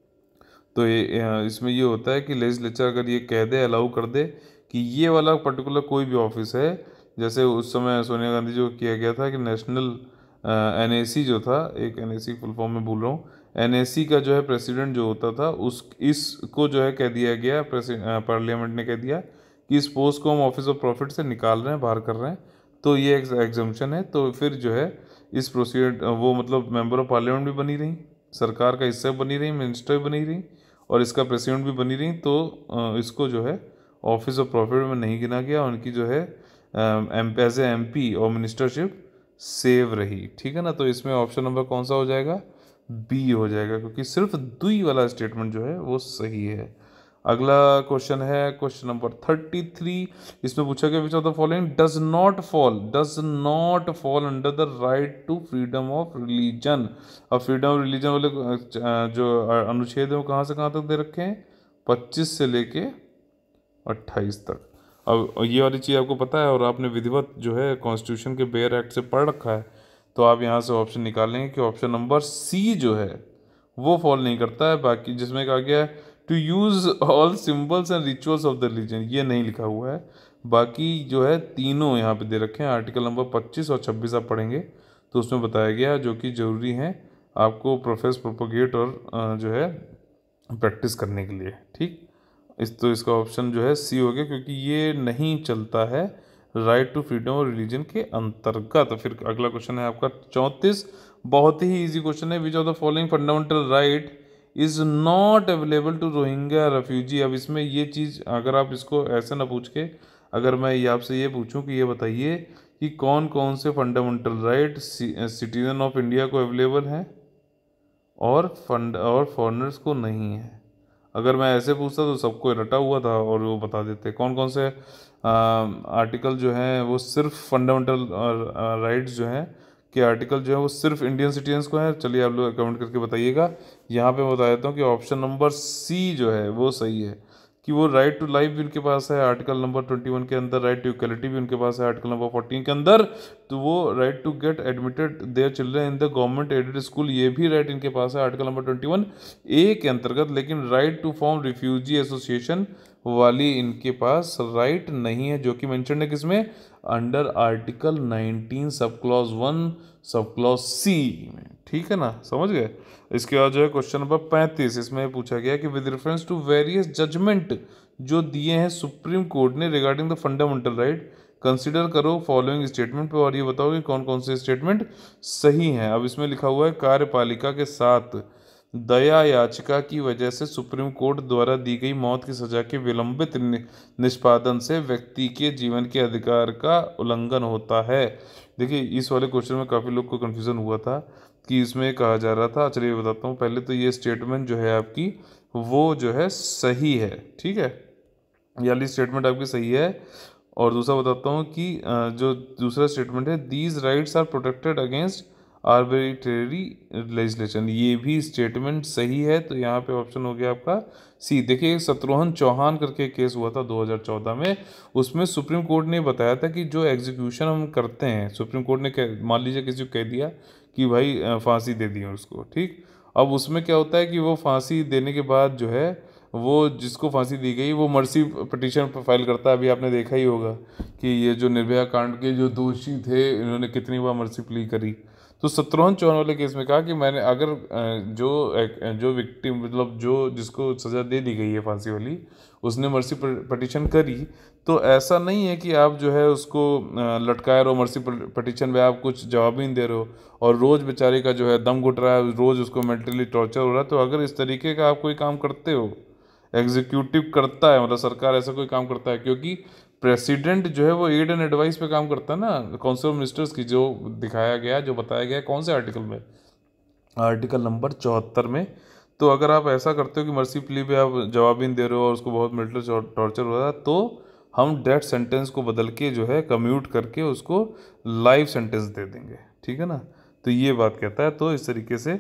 तो ये इसमें ये होता है कि लेजिस्लेचर अगर ये कह दे, अलाउ कर दे कि ये वाला पर्टिकुलर कोई भी ऑफिस है, जैसे उस समय सोनिया गांधी जो किया गया था कि नेशनल एनएसी जो था, एक एनएसी फुल फॉर्म में बोल रहा हूँ, एनएसी का जो है प्रेसिडेंट जो होता था, उस इसको जो है कह दिया गया, पार्लियामेंट ने कह दिया कि इस पोस्ट को हम ऑफिस ऑफ प्रॉफिट से निकाल रहे हैं, बाहर कर रहे हैं, तो ये एग्जम्पशन है। तो फिर जो है इस प्रोसीड वो मतलब मेंबर ऑफ पार्लियामेंट भी बनी रही, सरकार का हिस्सा बनी रही, मिनिस्टर भी बनी रही, और इसका प्रेसिडेंट भी बनी रही, तो इसको जो है ऑफिस ऑफ प्रॉफिट में नहीं गिना गया। उनकी जो है M as a M P और मिनिस्टरशिप सेव रही। ठीक है ना। तो इसमें ऑप्शन नंबर कौन सा हो जाएगा? बी हो जाएगा, क्योंकि सिर्फ दुई वाला स्टेटमेंट जो है वो सही है। अगला क्वेश्चन है क्वेश्चन नंबर थर्टी थ्री। इसमें पूछा गया which of the following does not fall does not fall under the right to freedom of religion. अब फ्रीडम ऑफ रिलीजन वाले जो अनुच्छेद है वो कहाँ से कहाँ तक दे रखे हैं? पच्चीस से लेके अट्ठाईस तक। अब ये वाली चीज़ आपको पता है और आपने विधिवत जो है कॉन्स्टिट्यूशन के बेयर एक्ट से पढ़ रखा है, तो आप यहाँ से ऑप्शन निकालेंगे कि ऑप्शन नंबर सी जो है वो फॉल नहीं करता है। बाकी जिसमें कहा गया है to use all symbols and rituals of the religion, ये नहीं लिखा हुआ है। बाकी जो है तीनों यहाँ पे दे रखे हैं, आर्टिकल नंबर पच्चीस और छब्बीस आप पढ़ेंगे तो उसमें बताया गया जो कि ज़रूरी हैं आपको प्रोफेस प्रोपोगेट और जो है प्रैक्टिस करने के लिए। ठीक, इस तो इसका ऑप्शन जो है सी हो गया, क्योंकि ये नहीं चलता है right to freedom of religion के अंतर्गत। तो फिर अगला क्वेश्चन है आपका चौंतीस, बहुत ही इजी क्वेश्चन है। Which of the following fundamental right is not available to Rohingya refugee. अब इसमें ये चीज़ अगर आप इसको ऐसे ना पूछ के, अगर मैं ये आपसे ये पूछूं कि ये बताइए कि कौन कौन से fundamental right citizen of India को अवेलेबल हैं और फंड और फॉरेनर्स को नहीं है, अगर मैं ऐसे पूछता तो सबको रटा हुआ था और वो बता देते कौन कौन से आर्टिकल जो हैं वो सिर्फ फंडामेंटल राइट्स जो हैं कि आर्टिकल जो है वो सिर्फ इंडियन सिटीजन्स को है। चलिए आप लोग कमेंट करके बताइएगा। यहाँ पे मैं बता देता हूँ कि ऑप्शन नंबर सी जो है वो सही है, कि वो राइट टू लाइफ भी उनके पास है आर्टिकल नंबर ट्वेंटी वन के अंदर, राइट टू इक्वलिटी भी उनके पास है आर्टिकल नंबर फोर्टीन के अंदर, तो वो right to get admitted there children in the government aided school, ये भी राइट इनके पास है article number twenty one A के अंतर्गत। लेकिन right to form refugee association वाली इनके पास राइट नहीं है, जो कि मेंशन है किसमें? Under article nineteen sub clause one sub clause C में। ठीक है ना, समझ गए। इसके बाद जो है क्वेश्चन नंबर पैंतीस, इसमें पूछा गया कि with reference to various judgement जो दिए हैं सुप्रीम कोर्ट ने regarding the fundamental right, consider करो फॉलोइंग स्टेटमेंट पे, और ये बताओ कि कौन कौन से स्टेटमेंट सही हैं। अब इसमें लिखा हुआ है कार्यपालिका के साथ दया याचिका की वजह से सुप्रीम कोर्ट द्वारा दी गई मौत की सजा के विलंबित निष्पादन से व्यक्ति के जीवन के अधिकार का उल्लंघन होता है। देखिए इस वाले क्वेश्चन में काफ़ी लोग को कन्फ्यूज़न हुआ था कि इसमें कहा जा रहा था, चलिए बताता हूँ। पहले तो ये स्टेटमेंट जो है आपकी वो जो है सही है, ठीक है, ये वाली स्टेटमेंट आपकी सही है। और दूसरा बताता हूँ कि जो दूसरा स्टेटमेंट है these rights are protected against arbitrary legislation, ये भी स्टेटमेंट सही है। तो यहाँ पे ऑप्शन हो गया आपका सी। देखिए शत्रुघ्न चौहान करके केस हुआ था दो हज़ार चौदह में, उसमें सुप्रीम कोर्ट ने बताया था कि जो एग्जीक्यूशन हम करते हैं, सुप्रीम कोर्ट ने मान लीजिए किसी को कह दिया कि भाई फांसी दे दी उसको, ठीक, अब उसमें क्या होता है कि वो फांसी देने के बाद जो है वो जिसको फांसी दी गई वो मर्सी पिटीशन फाइल करता है। अभी आपने देखा ही होगा कि ये जो निर्भया कांड के जो दोषी थे इन्होंने कितनी बार मर्सी प्ली करी, तो सत्रहन चौवन वाले केस में कहा कि मैंने अगर जो जो विक्टिम मतलब जो जिसको सज़ा दे दी गई है फांसी वाली, उसने मर्सी पटिशन करी, तो ऐसा नहीं है कि आप जो है उसको लटकाए रहो मर्सी पटिशन में, आप कुछ जवाब ही नहीं दे रहे हो और रोज़ बेचारे का जो है दम घुट रहा है, रोज़ उसको मेंटली टॉर्चर हो रहा है। तो अगर इस तरीके का आप कोई काम करते हो, एग्जीक्यूटिव करता है, मतलब सरकार ऐसा कोई काम करता है, क्योंकि प्रेसिडेंट जो है वो एड एंड एडवाइस पे काम करता है ना, काउंसिल ऑफ मिनिस्टर्स की, जो दिखाया गया जो बताया गया कौन से आर्टिकल में, आर्टिकल नंबर चौहत्तर में। तो अगर आप ऐसा करते हो कि मर्सी प्ली पे आप जवाब ही नहीं दे रहे हो और उसको बहुत मेंटल टॉर्चर हो रहा है, तो हम डेथ सेंटेंस को बदल के जो है कम्यूट करके उसको लाइफ सेंटेंस दे देंगे, ठीक है ना। तो ये बात कहता है, तो इस तरीके से।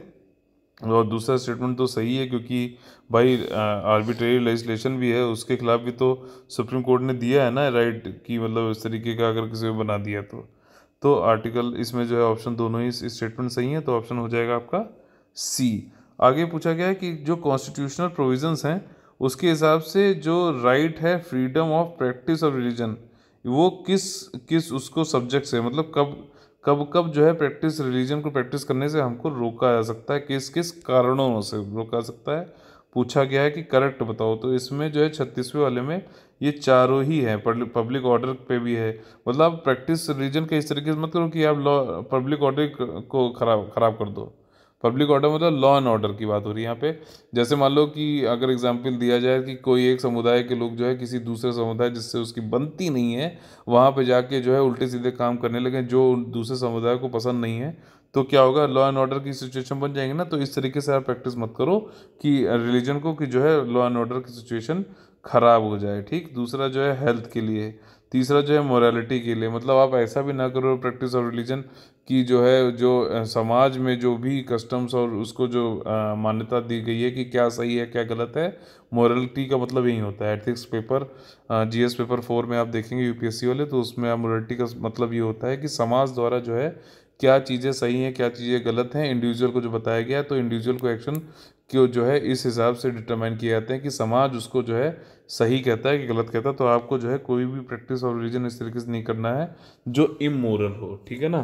और दूसरा स्टेटमेंट तो सही है, क्योंकि भाई आर्बिट्रेरी लेजिस्लेशन भी है, उसके खिलाफ भी तो सुप्रीम कोर्ट ने दिया है ना राइट, कि मतलब इस तरीके का अगर किसी को बना दिया तो तो आर्टिकल इसमें जो है ऑप्शन दोनों ही स्टेटमेंट सही है, तो ऑप्शन हो जाएगा आपका सी। आगे पूछा गया है कि जो कॉन्स्टिट्यूशनल प्रोविजंस हैं उसके हिसाब से जो राइट है freedom of practice of religion, वो किस किस उसको सब्जेक्ट से, मतलब कब कब कब जो है प्रैक्टिस रिलीजन को प्रैक्टिस करने से हमको रोका जा सकता है, किस किस कारणों से रोका जा सकता है, पूछा गया है कि करेक्ट बताओ। तो इसमें जो है छत्तीसवें वाले में ये चारों ही हैं, पब्लिक ऑर्डर पे भी है। मतलब आप प्रैक्टिस रिलीजन के इस तरीके से मत करो कि आप लॉ पब्लिक ऑर्डर को खराब खराब कर दो। पब्लिक ऑर्डर मतलब लॉ एंड ऑर्डर की बात हो रही है यहाँ पे। जैसे मान लो कि अगर एग्जाम्पल दिया जाए कि कोई एक समुदाय के लोग जो है किसी दूसरे समुदाय जिससे उसकी बनती नहीं है वहाँ पे जाके जो है उल्टे सीधे काम करने लगे जो दूसरे समुदाय को पसंद नहीं है, तो क्या होगा, लॉ एंड ऑर्डर की सिचुएशन बन जाएंगे ना। तो इस तरीके से आप प्रैक्टिस मत करो कि रिलीजन को कि जो है लॉ एंड ऑर्डर की सिचुएशन खराब हो जाए, ठीक। दूसरा जो है हेल्थ के लिए, तीसरा जो है मोरालिटी के लिए, मतलब आप ऐसा भी ना करो प्रैक्टिस ऑफ रिलीजन कि जो है जो अ, समाज में जो भी कस्टम्स और उसको जो अ, मान्यता दी गई है कि क्या सही है क्या गलत है, मोरालिटी का मतलब यही होता है। Ethics paper GS paper four में आप देखेंगे यूपीएससी वाले, तो उसमें आप मोरालिटी का मतलब ये होता है कि समाज द्वारा जो है क्या चीज़ें सही हैं क्या चीज़ें गलत हैं, इंडिविजुअल को जो बताया गया है, तो इंडिविजुअल को एक्शन क्यों जो है इस हिसाब से डिटरमाइन किए जाते हैं कि समाज उसको जो है सही कहता है कि गलत कहता है। तो आपको जो है कोई भी प्रैक्टिस ऑफ रिलीजन इस तरीके से नहीं करना है जो इमोरल हो, ठीक है ना।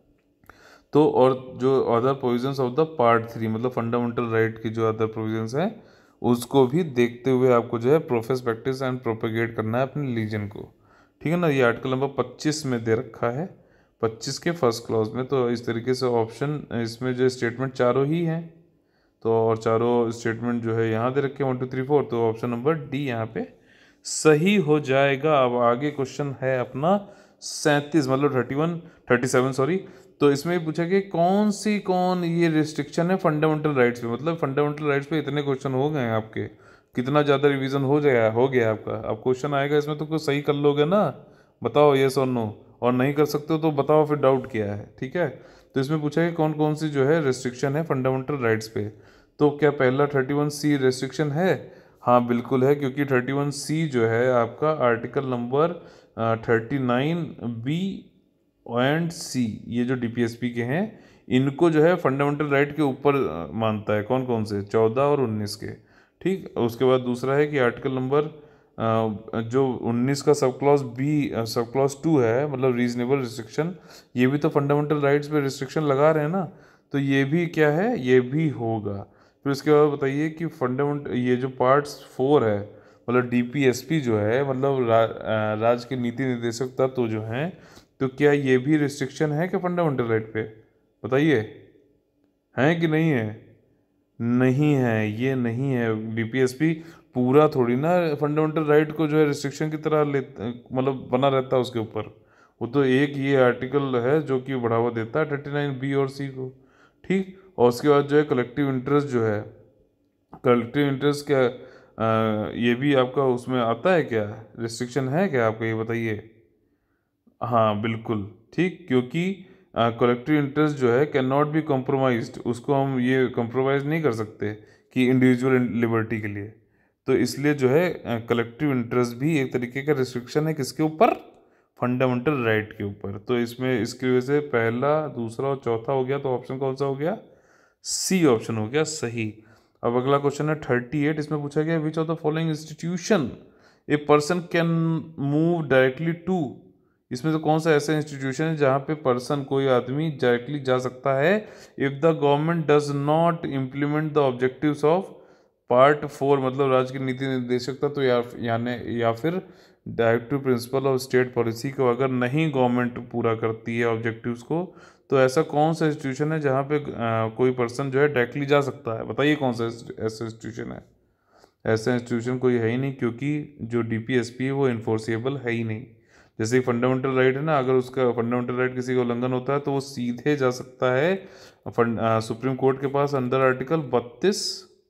तो और जो other provisions of the part three, मतलब फंडामेंटल राइट की जो अदर प्रोविजंस हैं उसको भी देखते हुए आपको जो है प्रोफेस प्रैक्टिस एंड प्रोपेगेट करना है अपने रिलीजन को, ठीक है ना। ये आर्टिकल नंबर पच्चीस में दे रखा है, पच्चीस के फर्स्ट क्लॉज में। तो इस तरीके से ऑप्शन इसमें जो स्टेटमेंट चारों ही हैं, तो और चारों स्टेटमेंट जो है यहाँ दे रखे वन टू थ्री फोर, तो ऑप्शन नंबर डी यहाँ पे सही हो जाएगा। अब आगे क्वेश्चन है अपना सैंतीस, मतलब thirty one thirty seven sorry. तो इसमें पूछा कि कौन सी कौन ये रिस्ट्रिक्शन है फंडामेंटल राइट्स पे, मतलब फंडामेंटल राइट्स पे इतने क्वेश्चन हो गए हैं आपके, कितना ज़्यादा रिवीजन हो जाएगा हो गया आपका। अब क्वेश्चन आएगा इसमें तो कुछ सही कर लोगे ना, बताओ येस और नो, और नहीं कर सकते हो तो बताओ फिर डाउट क्या है, ठीक है। तो इसमें पूछा कि कौन कौन सी जो है रेस्ट्रिक्शन है फंडामेंटल राइट्स पे। तो क्या पहला थर्टी वन सी रेस्ट्रिक्शन है? हाँ बिल्कुल है, क्योंकि थर्टी वन सी जो है आपका article number thirty nine B and C, ये जो डीपीएसपी के हैं इनको जो है फंडामेंटल राइट के ऊपर अ, मानता है। कौन कौन से? चौदह और उन्नीस के, ठीक। उसके बाद दूसरा है कि आर्टिकल नंबर जो उन्नीस का sub clause B sub clause two है, मतलब रीजनेबल रिस्ट्रिक्शन, ये भी तो फंडामेंटल राइट्स पे रिस्ट्रिक्शन लगा रहे हैं ना, तो ये भी क्या है, ये भी होगा। फिर उसके बाद बताइए कि फंडामेंट ये जो पार्ट्स फोर है, मतलब डीपीएसपी जो है, मतलब रा, अ, राज्य के नीति निर्देशक तत्व जो हैं, तो क्या ये भी रिस्ट्रिक्शन है क्या फंडामेंटल राइट पे? बताइए, हैं कि नहीं है? नहीं है, ये नहीं है। डीपीएसपी पूरा थोड़ी ना फंडामेंटल राइट को जो है रिस्ट्रिक्शन की तरह ले, मतलब बना रहता है उसके ऊपर। वो तो एक ये आर्टिकल है जो कि बढ़ावा देता है थर्टी नाइन बी और सी को, ठीक। और उसके बाद जो है कलेक्टिव इंटरेस्ट जो है, कलेक्टिव इंटरेस्ट क्या अ, ये भी आपका उसमें आता है क्या, रिस्ट्रिक्शन है क्या आपका, ये बताइए। हाँ बिल्कुल, ठीक, क्योंकि कलेक्टिव इंटरेस्ट जो है कैन नॉट बी कॉम्प्रोमाइज्ड, उसको हम ये कॉम्प्रोमाइज़ नहीं कर सकते कि इंडिविजुअल लिबर्टी के लिए। तो इसलिए जो है कलेक्टिव इंटरेस्ट भी एक तरीके का रिस्ट्रिक्शन है किसके ऊपर, फंडामेंटल राइट के ऊपर। तो इसमें इसकी वजह से पहला दूसरा और चौथा हो गया, तो ऑप्शन कौन सा हो गया, सी ऑप्शन हो गया सही। अब अगला क्वेश्चन है थर्टी एट, इसमें पूछा गया which of the following institution a person can move directly to, इसमें तो कौन सा ऐसा इंस्टीट्यूशन है जहाँ पे पर्सन कोई आदमी डायरेक्टली जा सकता है if the government does not implement the objectives of part four, मतलब राज्य की नीति निर्देशकता तो या यानी या फिर directive principle of state policy को अगर नहीं गवर्नमेंट पूरा करती है ऑब्जेक्टिव्स को, तो ऐसा कौन सा इंस्टीट्यूशन है जहाँ पे आ, कोई पर्सन जो है डायरेक्टली जा सकता है? बताइए कौन सा ऐसा इंस्टीट्यूशन है? ऐसा इंस्टीट्यूशन कोई है ही नहीं, क्योंकि जो डीपीएसपी है वो इन्फोर्सेबल है ही नहीं। जैसे फंडामेंटल राइट है ना, अगर उसका फंडामेंटल राइट किसी का उल्लंघन होता है तो वो सीधे जा सकता है सुप्रीम कोर्ट के पास अंडर आर्टिकल बत्तीस,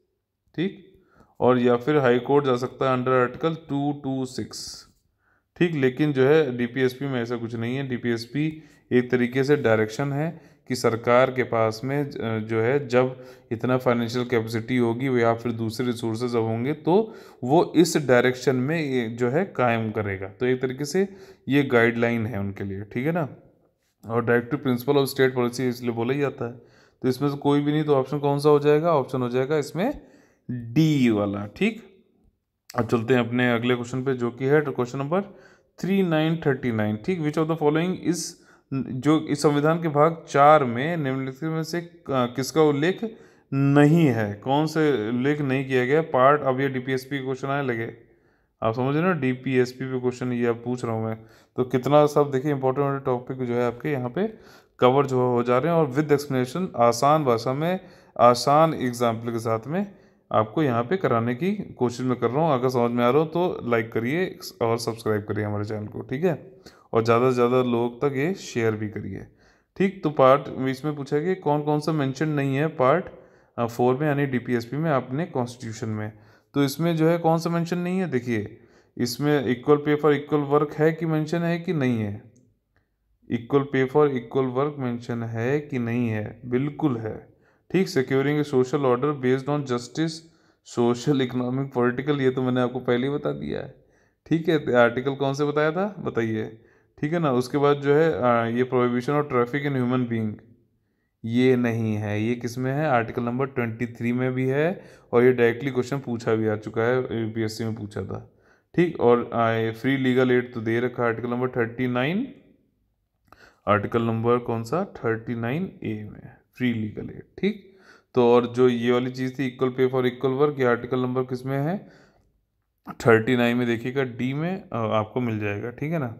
ठीक, और या फिर हाई कोर्ट जा सकता है under article two two six, ठीक। लेकिन जो है डीपीएसपी में ऐसा कुछ नहीं है। डीपीएसपी एक तरीके से डायरेक्शन है कि सरकार के पास में जो है जब इतना फाइनेंशियल कैपेसिटी होगी या फिर दूसरे रिसोर्सेज अब होंगे तो वो इस डायरेक्शन में जो है कायम करेगा। तो एक तरीके से ये गाइडलाइन है उनके लिए, ठीक है ना। और directive principle of state policy इसलिए बोला ही जाता है। तो इसमें से कोई भी नहीं, तो ऑप्शन कौन सा हो जाएगा? ऑप्शन हो जाएगा इसमें डी वाला, ठीक। अब चलते हैं अपने अगले क्वेश्चन पे, जो कि है question number three nine thirty nine, ठीक। विच ऑफ द फॉलोइंग इस जो इस संविधान के भाग चार में निम्नलिखित में से किसका उल्लेख नहीं है? कौन से उल्लेख नहीं किया गया? पार्ट, अब ये डीपीएसपी के क्वेश्चन आने लगे, आप समझ रहे हो ना, डीपीएसपी पे क्वेश्चन ये आप पूछ रहा हूँ मैं, तो कितना सब देखिए इंपॉर्टेंट टॉपिक जो है आपके यहाँ पे कवर जो हो जा रहे हैं, और विद एक्सप्लेनेशन आसान भाषा में आसान एग्जाम्पल के साथ में आपको यहाँ पे कराने की कोशिश में कर रहा हूँ। अगर समझ में आ रहा हो तो लाइक करिए और सब्सक्राइब करिए हमारे चैनल को, ठीक है, और ज़्यादा से ज़्यादा लोग तक ये शेयर भी करिए, ठीक। तो पार्ट इसमें पूछा कि कौन कौन सा मेंशन नहीं है पार्ट फोर में यानी डीपीएसपी में आपने कॉन्स्टिट्यूशन में, तो इसमें जो है कौन सा मेंशन नहीं है? देखिए इसमें equal pay for equal work है कि मेंशन है कि नहीं है? Equal pay for equal work mention है कि नहीं है? बिल्कुल है, ठीक। Securing a social order based on justice, social, economic, political, ये तो मैंने आपको पहले ही बता दिया है, ठीक है। आर्टिकल कौन से बताया था बताइए, ठीक है ना। उसके बाद जो है आ, ये prohibition of traffic in human being, ये नहीं है। ये किस में है? आर्टिकल नंबर ट्वेंटी थ्री में भी है, और ये डायरेक्टली क्वेश्चन पूछा भी आ चुका है, यूपीएससी में पूछा था, ठीक। और फ्री लीगल एड तो दे रखा है article number thirty nine, article number कौन सा? थर्टी नाइन ए में फ्री लीगल एड, ठीक। तो और जो ये वाली चीज़ थी equal pay for equal work, ये आर्टिकल नंबर किस में है? थर्टी नाइन में, देखिएगा डी में आपको मिल जाएगा, ठीक है ना।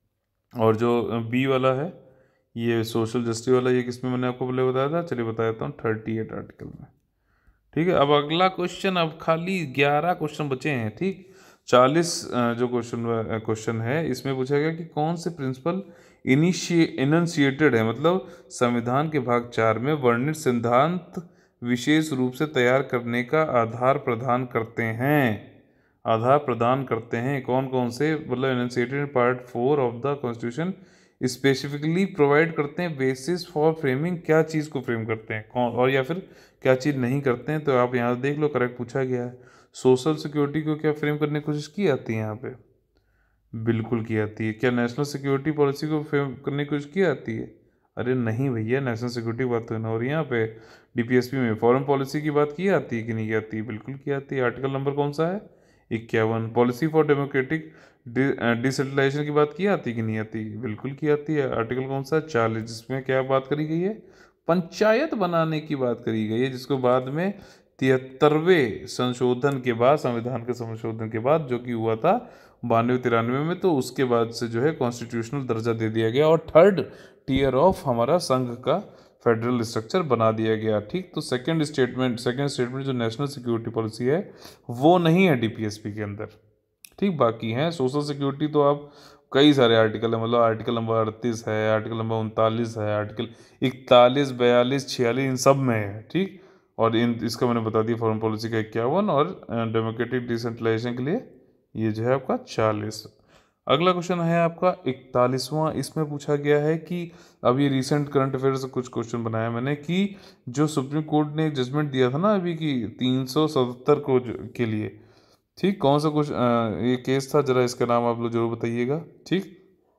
और जो बी वाला है ये सोशल जस्टिस वाला, ये किस में मैंने आपको पहले बताया था? चलिए बता देता हूँ, थर्टी एट आर्टिकल में, ठीक है। अब अगला क्वेश्चन, अब खाली ग्यारह क्वेश्चन बचे हैं, ठीक। चालीस जो क्वेश्चन क्वेश्चन है इसमें पूछा गया कि कौन से प्रिंसिपल इनिशिए इनशिएटेड है, मतलब संविधान के भाग चार में वर्णित सिद्धांत विशेष रूप से तैयार करने का आधार प्रदान करते हैं, आधार प्रदान करते हैं कौन कौन से, मतलब initiated part four of the constitution specifically provide करते हैं बेसिस फॉर फ्रेमिंग, क्या चीज़ को फ्रेम करते हैं कौन, और या फिर क्या चीज़ नहीं करते हैं? तो आप यहाँ देख लो, करेक्ट पूछा गया है। सोशल सिक्योरिटी को क्या फ्रेम करने की कोशिश की जाती है यहाँ पे? बिल्कुल की जाती है। क्या नेशनल सिक्योरिटी पॉलिसी को फ्रेम करने की कोशिश की जाती है? अरे नहीं भैया, नेशनल सिक्योरिटी की बात तो ना हो रही है यहाँ पे। डीपीएसपी में फॉरेन पॉलिसी की बात की जाती है कि नहीं की जाती है? बिल्कुल की जाती है। आर्टिकल नंबर कौन सा है? इक्यावन। पॉलिसी फॉर डेमोक्रेटिक डिसेंट्रलाइजेशन की बात की जाती कि नहीं आती? बिल्कुल की जाती है। आर्टिकल कौन सा? चालीस, जिसमें क्या बात करी गई है? पंचायत बनाने की बात करी गई है, जिसको बाद में तिहत्तरवें संशोधन के बाद, संविधान के संशोधन के बाद जो कि हुआ था बानवे तिरानवे में, तो उसके बाद से जो है कॉन्स्टिट्यूशनल दर्जा दे दिया गया और थर्ड टीयर ऑफ हमारा संघ का फेडरल स्ट्रक्चर बना दिया गया, ठीक। तो सेकंड स्टेटमेंट सेकंड स्टेटमेंट जो नेशनल सिक्योरिटी पॉलिसी है वो नहीं है डीपीएसपी के अंदर, ठीक। बाकी हैं सोशल सिक्योरिटी, तो आप कई सारे आर्टिकल है, मतलब आर्टिकल नंबर अड़तीस है, आर्टिकल नंबर उनतालीस है, आर्टिकल इकतालीस बयालीस छियालीस, इन सब में है, ठीक। और इन इसका मैंने बता दिया फॉरेन पॉलिसी का इक्यावन, और डेमोक्रेटिक डिसेंट्रलाइजेशन के लिए ये जो है आपका चालीस। अगला क्वेश्चन है आपका इकतालीसवां। इसमें पूछा गया है कि अभी रिसेंट करंट अफेयर से कुछ क्वेश्चन बनाया मैंने कि जो सुप्रीम कोर्ट ने जजमेंट दिया था ना अभी की तीन सौ सतहत्तर को के लिए, ठीक, कौन सा कुछ ये केस था, जरा इसका नाम आप लोग जरूर बताइएगा, ठीक।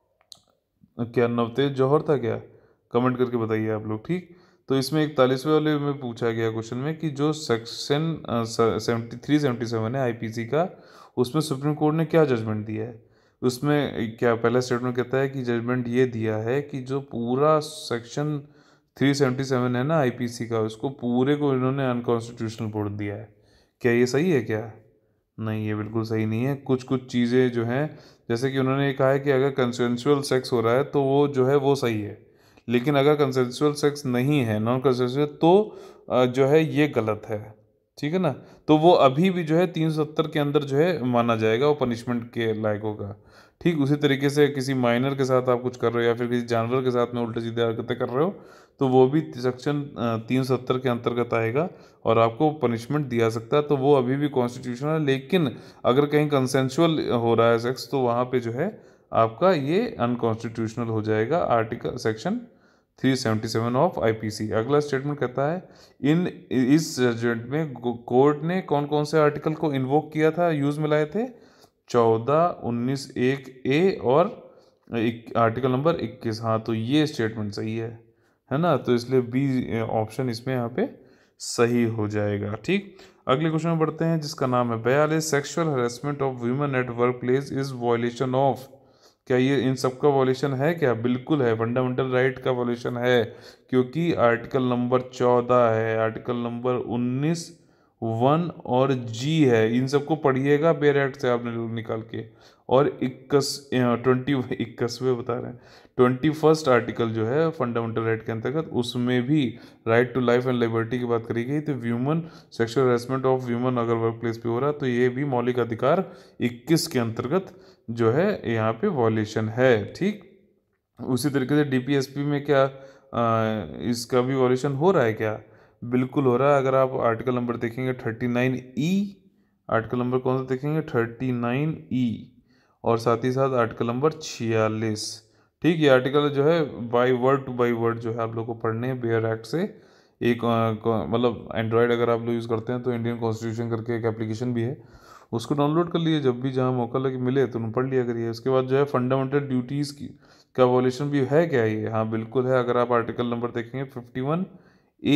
क्या नवतेज जौहर था क्या? कमेंट करके बताइए आप लोग, ठीक। तो इसमें इकतालीसवें वाले में पूछा गया क्वेश्चन में कि जो section seventy three seventy seven है आईपीसी का, उसमें सुप्रीम कोर्ट ने क्या जजमेंट दिया है? उसमें क्या पहला स्टेटमेंट कहता है कि जजमेंट ये दिया है कि जो पूरा सेक्शन थ्री सेवेंटी सेवन है ना आईपीसी का, उसको पूरे को इन्होंने अनकॉन्स्टिट्यूशनल बोल दिया है। क्या ये सही है क्या? नहीं, ये बिल्कुल सही नहीं है। कुछ कुछ चीज़ें जो हैं, जैसे कि उन्होंने ये कहा है कि अगर कंसेंसुअल सेक्स हो रहा है तो वो जो है वो सही है, लेकिन अगर कंसेंसुअल सेक्स नहीं है, नॉन कंसेंसुअल, तो अ, जो है ये गलत है। ठीक है ना? तो वो अभी भी जो है तीन सौ सत्तर के अंदर जो है माना जाएगा, वो पनिशमेंट के लायक होगा। ठीक उसी तरीके से किसी माइनर के साथ आप कुछ कर रहे हो या फिर किसी जानवर के साथ में उल्टे सीधे हरकतें कर रहे हो, तो वो भी सेक्शन तीन सौ सत्तर के अंतर्गत आएगा और आपको पनिशमेंट दिया सकता है। तो वो अभी भी कॉन्स्टिट्यूशनल है, लेकिन अगर कहीं कंसेंसुअल हो रहा है सेक्स तो वहाँ पे जो है आपका ये अनकॉन्स्टिट्यूशनल हो जाएगा, article section three seventy seven of IPC. अगला स्टेटमेंट कहता है इन इस जजमेंट में कोर्ट ने कौन कौन से आर्टिकल को इन्वोक किया था, यूज में लाए थे? चौदह, उन्नीस, एक ए और एक, आर्टिकल नंबर इक्कीस। हाँ, तो ये स्टेटमेंट सही है है ना? तो इसलिए बी ऑप्शन इसमें यहाँ पे सही हो जाएगा। ठीक, अगले क्वेश्चन में बढ़ते हैं जिसका नाम है बयालीस, sexual harassment of women at work place is violation of. क्या ये इन सब का वॉयलेशन है क्या? बिल्कुल है, फंडामेंटल राइट का वॉयलेशन है, क्योंकि आर्टिकल नंबर चौदह है, आर्टिकल नंबर उन्नीस वन और जी है। इन सबको पढ़िएगा बेयर एक्ट से आपने लोग निकाल के। और इक्कीस ट्वेंटी इक्कीसवें बता रहे हैं, ट्वेंटी फर्स्ट आर्टिकल जो है फंडामेंटल राइट के अंतर्गत, उसमें भी right to life and liberty की बात करी गई। तो women sexual harassment of women अगर वर्क प्लेस पे हो रहा है तो ये भी मौलिक अधिकार इक्कीस के अंतर्गत जो है यहाँ पे वॉयलेशन है। ठीक, उसी तरीके से डीपीएसपी में क्या आ, इसका भी वॉयलेशन हो रहा है क्या? बिल्कुल हो रहा है। अगर आप आर्टिकल नंबर देखेंगे thirty nine E, article number कौन सा देखेंगे? थर्टी नाइन ई, और साथ ही साथ आर्टिकल नंबर छियालीस। ठीक, ये आर्टिकल जो है by word to by word जो है आप लोग को पढ़ने हैं बेयर एक्ट से। एक मतलब एंड्रॉयड अगर आप लोग यूज़ करते हैं तो इंडियन कॉन्स्टिट्यूशन करके एक एप्लीकेशन भी है, उसको डाउनलोड कर लिए, जब भी जहाँ मौका लगे मिले तो पढ़ लिया करिए। उसके बाद जो है फंडामेंटल ड्यूटीज़ की का वॉयलेशन भी है क्या ये? हाँ बिल्कुल है। अगर आप आर्टिकल नंबर देखेंगे फिफ्टी वन ए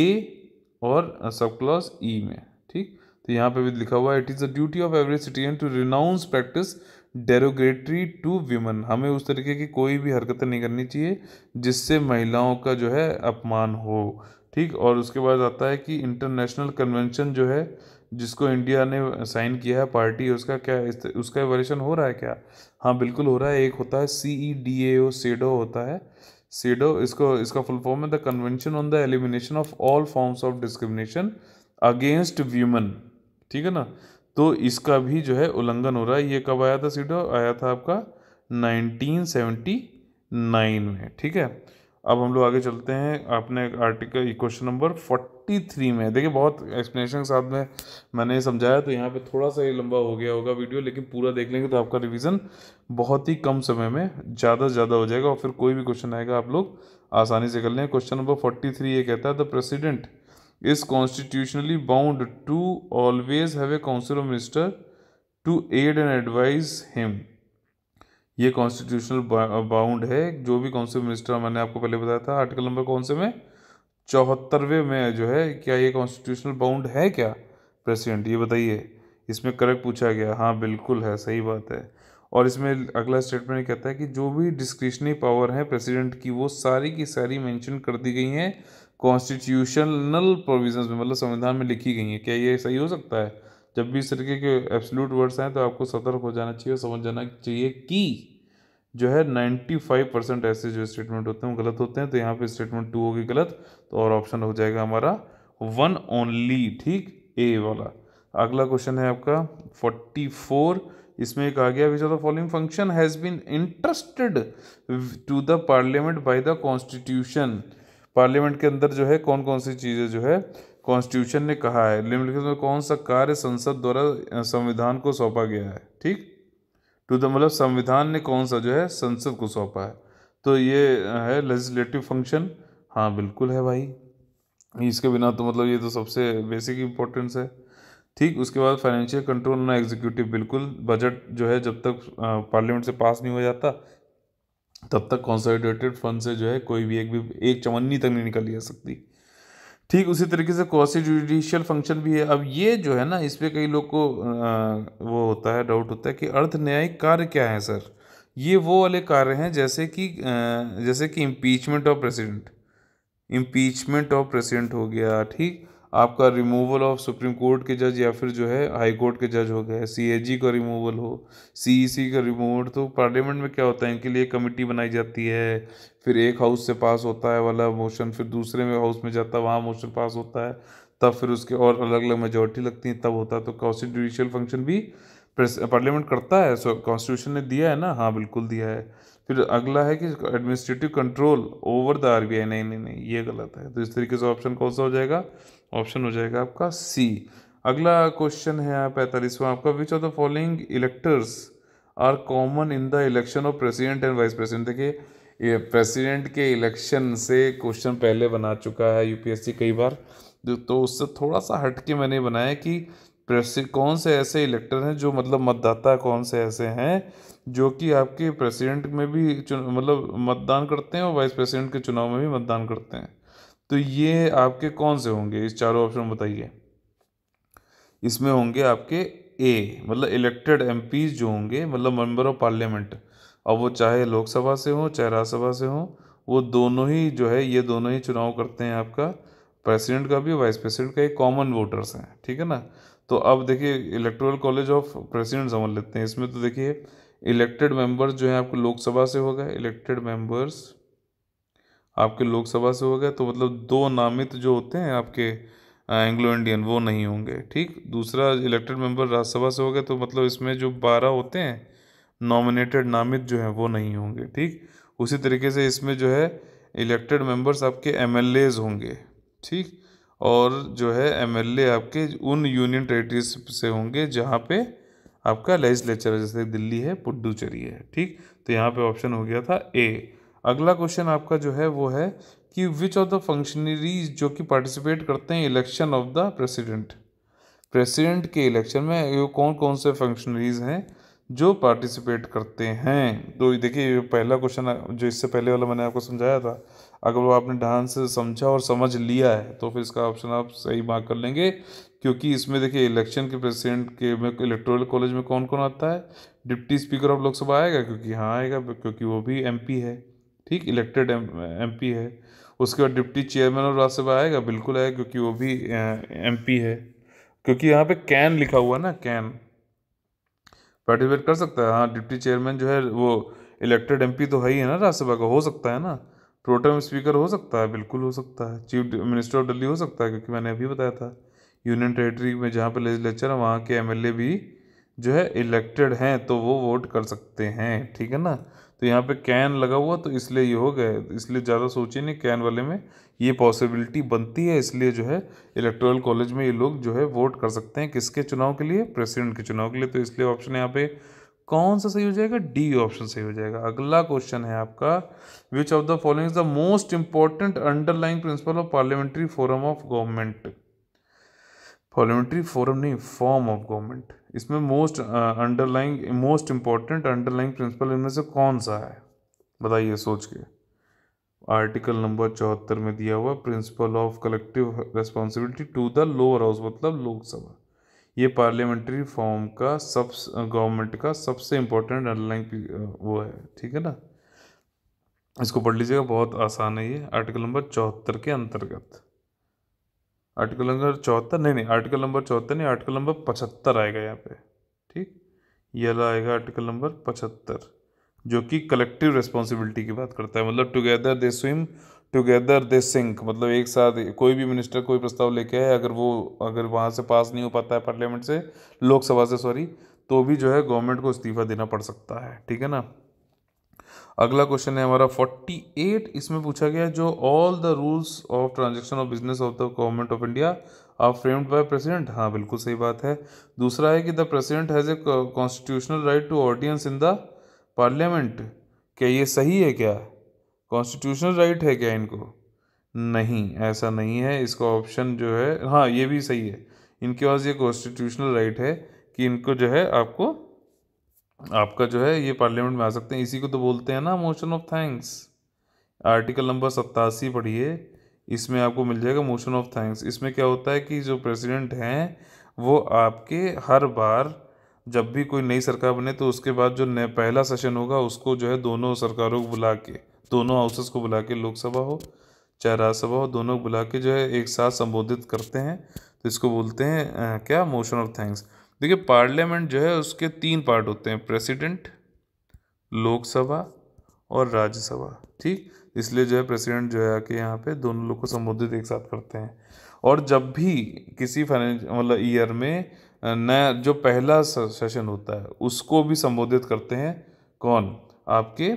और सब क्लॉज ई में। ठीक, तो यहाँ पे भी लिखा हुआ है it is the duty of every citizen to renounce practice derogatory to women. हमें उस तरीके की कोई भी हरकतें नहीं करनी चाहिए जिससे महिलाओं का जो है अपमान हो। ठीक, और उसके बाद आता है कि इंटरनेशनल कन्वेंशन जो है जिसको इंडिया ने साइन किया है पार्टी, उसका क्या उसका एवोल्यूशन हो रहा है क्या? हाँ बिल्कुल हो रहा है। एक होता है सी E D A O, shadow होता है, सेडो, इसको इसका फुल फॉर्म है the convention on the elimination of all forms of discrimination against women. ठीक है ना? तो इसका भी जो है उल्लंघन हो रहा है। ये कब आया था? सीडो आया था आपका नाइनटीन सेवेंटी नाइन में। ठीक है, अब हम लोग आगे चलते हैं। आपने article question number forty three में देखिए, बहुत एक्सप्लेनेशन के साथ में मैंने समझाया, तो यहाँ पे थोड़ा सा ही लंबा हो गया होगा वीडियो, लेकिन पूरा देख लेंगे तो आपका रिवीजन बहुत ही कम समय में ज़्यादा से ज़्यादा हो जाएगा और फिर कोई भी क्वेश्चन आएगा आप लोग आसानी से कर लें। क्वेश्चन नंबर फोर्टी थ्री ये कहता है the president is constitutionally bound to always have a council of minister to aid and advise him। ये कॉन्स्टिट्यूशनल बाउंड है, जो भी काउंसिल मिनिस्टर, मैंने आपको पहले बताया था आर्टिकल नंबर कौन से में, चौहत्तरवें में जो है, क्या ये कॉन्स्टिट्यूशनल बाउंड है क्या प्रेसिडेंट? ये बताइए, इसमें करेक्ट पूछा गया। हाँ बिल्कुल है, सही बात है। और इसमें अगला स्टेटमेंट कहता है कि जो भी डिस्क्रिशनरी पावर है प्रेसिडेंट की वो सारी की सारी मेंशन कर दी गई हैं कॉन्स्टिट्यूशनल प्रोविजंस में, मतलब संविधान में लिखी गई हैं। क्या ये सही हो सकता है? जब भी इस तरीके के एब्सोल्यूट वर्ड्स हैं तो आपको सतर्क हो जाना चाहिए, समझ जाना चाहिए कि जो है पचानवे परसेंट ऐसे जो स्टेटमेंट होते हैं वो गलत होते हैं। तो यहाँ पे स्टेटमेंट टू होगी गलत, तो और ऑप्शन हो जाएगा हमारा वन ओनली। ठीक, ए वाला। अगला क्वेश्चन है आपका फोर्टी फोर। इसमें एक आ गया which of the following function has been interested to the parliament by the constitution. Parliament के अंदर जो है कौन कौन सी चीज़ें जो है कॉन्स्टिट्यूशन ने कहा है, निम्नलिखित में कौन सा कार्य संसद द्वारा संविधान को सौंपा गया है? ठीक, टू द मतलब संविधान ने कौन सा जो है संसद को सौंपा है, तो ये है लेजिस्लेटिव फंक्शन। हाँ बिल्कुल है भाई, इसके बिना तो मतलब ये तो सबसे बेसिक इंपॉर्टेंस है। ठीक, उसके बाद फाइनेंशियल कंट्रोल ना एग्जीक्यूटिव, बिल्कुल। बजट जो है जब तक पार्लियामेंट से पास नहीं हो जाता तब तक कंसोलिडेटेड फंड से जो है कोई भी एक भी एक चवन्नी तक नहीं निकली जा सकती। ठीक, उसी तरीके से क्वासी जुडिशियल फंक्शन भी है। अब ये जो है ना, इस पे कई लोग को आ, वो होता है, डाउट होता है कि अर्ध न्यायिक कार्य क्या है सर? ये वो वाले कार्य हैं जैसे कि अ, जैसे कि impeachment of president, impeachment of president हो गया, ठीक। आपका रिमूवल ऑफ सुप्रीम कोर्ट के जज या फिर जो है हाई कोर्ट के जज हो गए, सीएजी का रिमूवल हो, सीईसी का रिमूवल। तो पार्लियामेंट में क्या होता है, इनके लिए कमेटी बनाई जाती है, फिर एक हाउस से पास होता है वाला मोशन, फिर दूसरे में हाउस में जाता है, वहाँ मोशन पास होता है, तब फिर उसके और अलग अलग मेजोरिटी लगती है, तब होता है। तो कॉन्स्टिट्यूशनल फंक्शन भी पार्लियामेंट करता है। सो कॉन्स्टिट्यूशन ने दिया है ना, हाँ बिल्कुल दिया है। फिर अगला है कि administrative control over the RBI, नहीं नहीं नहीं ये गलत है। तो इस तरीके से ऑप्शन कौन सा हो जाएगा, ऑप्शन हो जाएगा आपका सी। अगला क्वेश्चन है पैंतालीसवां आपका, which of the following electors are common in the election of president and vice president. देखिए ये प्रेसिडेंट के इलेक्शन से क्वेश्चन पहले बना चुका है यूपीएससी कई बार, तो उससे थोड़ा सा हट के मैंने बनाया कि प्रेसि कौन से ऐसे इलेक्टर हैं जो मतलब मतदाता कौन से ऐसे हैं जो कि आपके प्रेसिडेंट में भी मतलब मतदान करते हैं और वाइस प्रेसिडेंट के चुनाव में भी मतदान करते हैं। तो ये आपके कौन से होंगे, इस चारों ऑप्शन बताइए। इसमें होंगे आपके ए मतलब इलेक्टेड एमपीज जो होंगे, मतलब मेंबर ऑफ पार्लियामेंट, अब वो चाहे लोकसभा से हो चाहे राज्यसभा से हो, वो दोनों ही जो है ये दोनों ही चुनाव करते हैं आपका प्रेसिडेंट का भी वाइस प्रेसिडेंट का, एक कॉमन वोटर्स हैं, ठीक है ना। तो अब देखिए इलेक्टोरल कॉलेज ऑफ प्रेसिडेंट समझ लेते हैं। इसमें तो देखिए इलेक्टेड मेंबर्स जो है आपको लोकसभा से हो गए, इलेक्टेड मेंबर्स आपके लोकसभा से हो गए, तो मतलब दो नामित जो होते हैं आपके एंग्लो इंडियन वो नहीं होंगे, ठीक। दूसरा इलेक्टेड मेंबर राज्यसभा से हो गए, तो मतलब इसमें जो बारह होते हैं नॉमिनेटेड नामित जो हैं वो नहीं होंगे, ठीक। उसी तरीके से इसमें जो है इलेक्टेड मेंबर्स आपके एमएलएज होंगे, ठीक। और जो है एमएलए आपके उन यूनियन टेरिटरीज से होंगे जहाँ पे आपका लेजिस्लेचर है, जैसे दिल्ली है, पुडुचेरी है, ठीक। तो यहाँ पे ऑप्शन हो गया था ए। अगला क्वेश्चन आपका जो है वो है कि विच ऑफ द फंक्शनरीज जो कि पार्टिसिपेट करते हैं election of the president, president के इलेक्शन में ये कौन कौन से फंक्शनरीज हैं जो पार्टिसिपेट करते हैं। तो देखिए ये पहला क्वेश्चन जो इससे पहले वाला मैंने आपको समझाया था, अगर वो आपने ढंग से समझा और समझ लिया है तो फिर इसका ऑप्शन आप सही मार्क कर लेंगे, क्योंकि इसमें देखिए इलेक्शन के प्रेसिडेंट के में इलेक्टोरल कॉलेज में कौन कौन आता है, डिप्टी स्पीकर ऑफ लोकसभा आएगा, क्योंकि हाँ आएगा क्योंकि वो भी एमपी है, ठीक, इलेक्टेड एमपी है। उसके बाद डिप्टी चेयरमैन ऑफ राज्यसभा आएगा, बिल्कुल आएगा क्योंकि वो भी एमपी है, क्योंकि यहाँ पे कैन लिखा हुआ ना, कैन पार्टिसिपेट कर सकता है। हाँ डिप्टी चेयरमैन जो है वो इलेक्टेड एमपी तो है ही है ना, राज्यसभा का हो सकता है ना, प्रोटेम स्पीकर हो सकता है, बिल्कुल हो सकता है, चीफ मिनिस्टर ऑफ दिल्ली हो सकता है, क्योंकि मैंने अभी बताया था यूनियन टेरिटरी में जहाँ पे लेजिस्लेचर है वहाँ के एमएलए भी जो है इलेक्टेड हैं तो वो वोट कर सकते हैं, ठीक है ना। तो यहाँ पे कैन लगा हुआ तो इसलिए ये हो गए, इसलिए ज़्यादा सोचिए नहीं, कैन वाले में ये पॉसिबिलिटी बनती है, इसलिए जो है इलेक्टोरल कॉलेज में ये लोग जो है वोट कर सकते हैं किसके चुनाव के लिए, प्रेसिडेंट के चुनाव के लिए। तो इसलिए ऑप्शन यहाँ पे कौन सा सही हो जाएगा, डी ऑप्शन सही हो जाएगा। अगला क्वेश्चन है आपका, which of the following is the most important underlying principle of parliamentary forum of government, parliamentary forum नहीं फॉर्म ऑफ गवर्नमेंट, इसमें most underlying most important underlying principle इनमें से कौन सा है, बताइए सोच के। आर्टिकल नंबर चौहत्तर में दिया हुआ principle of collective responsibility to the lower house मतलब लोकसभा, ये पार्लियामेंट्री फॉर्म का सब गवर्नमेंट का सबसे इंपॉर्टेंट अंडरलाइंग वो है, ठीक है ना। इसको पढ़ लीजिएगा, बहुत आसान है ये, आर्टिकल नंबर चौहत्तर के अंतर्गत, आर्टिकल नंबर चौहत्तर नहीं नहीं आर्टिकल नंबर चौहत्तर नहीं आर्टिकल नंबर पचहत्तर आएगा यहाँ पे, ठीक, ये वाला आएगा आर्टिकल नंबर पचहत्तर, जो कि कलेक्टिव रिस्पॉन्सिबिलिटी की बात करता है, मतलब together they swim together they sink, मतलब एक साथ कोई भी मिनिस्टर कोई प्रस्ताव लेके आए, अगर वो अगर वहाँ से पास नहीं हो पाता है पार्लियामेंट से, लोकसभा से सॉरी, तो भी जो है गवर्नमेंट को इस्तीफा देना पड़ सकता है, ठीक है ना। अगला क्वेश्चन है हमारा अड़तालीस, इसमें पूछा गया जो all the rules of transaction of business of the government of India are framed by president, हाँ बिल्कुल सही बात है। दूसरा है कि the president has a constitutional right to audience in the parliament, क्या ये सही है, क्या कॉन्स्टिट्यूशनल राइट है क्या इनको, नहीं ऐसा नहीं है, इसका ऑप्शन जो है हाँ ये भी सही है, इनके पास ये कॉन्स्टिट्यूशनल राइट है कि इनको जो है आपको आपका जो है ये पार्लियामेंट में आ सकते हैं, इसी को तो बोलते हैं ना motion of thanks. Article number सत्तासी पढ़िए, इसमें आपको मिल जाएगा मोशन ऑफ थैंक्स। इसमें क्या होता है कि जो प्रेसिडेंट हैं वो आपके हर बार जब भी कोई नई सरकार बने तो उसके बाद जो नया पहला सेशन होगा उसको जो है दोनों सरकारों को बुला के, दोनों हाउसेस को बुला के, लोकसभा हो चाहे राज्यसभा हो, दोनों को बुला के जो है एक साथ संबोधित करते हैं। तो इसको बोलते हैं अ, क्या, मोशन ऑफ थैंक्स। देखिए पार्लियामेंट जो है उसके तीन पार्ट होते हैं, प्रेसिडेंट, लोकसभा और राज्यसभा, ठीक। इसलिए जो है प्रेसिडेंट जो है आके यहाँ पे दोनों लोग को संबोधित एक साथ करते हैं। और जब भी किसी फाइनेंस मतलब ईयर में नया जो पहला सेशन होता है उसको भी संबोधित करते हैं, कौन, आपके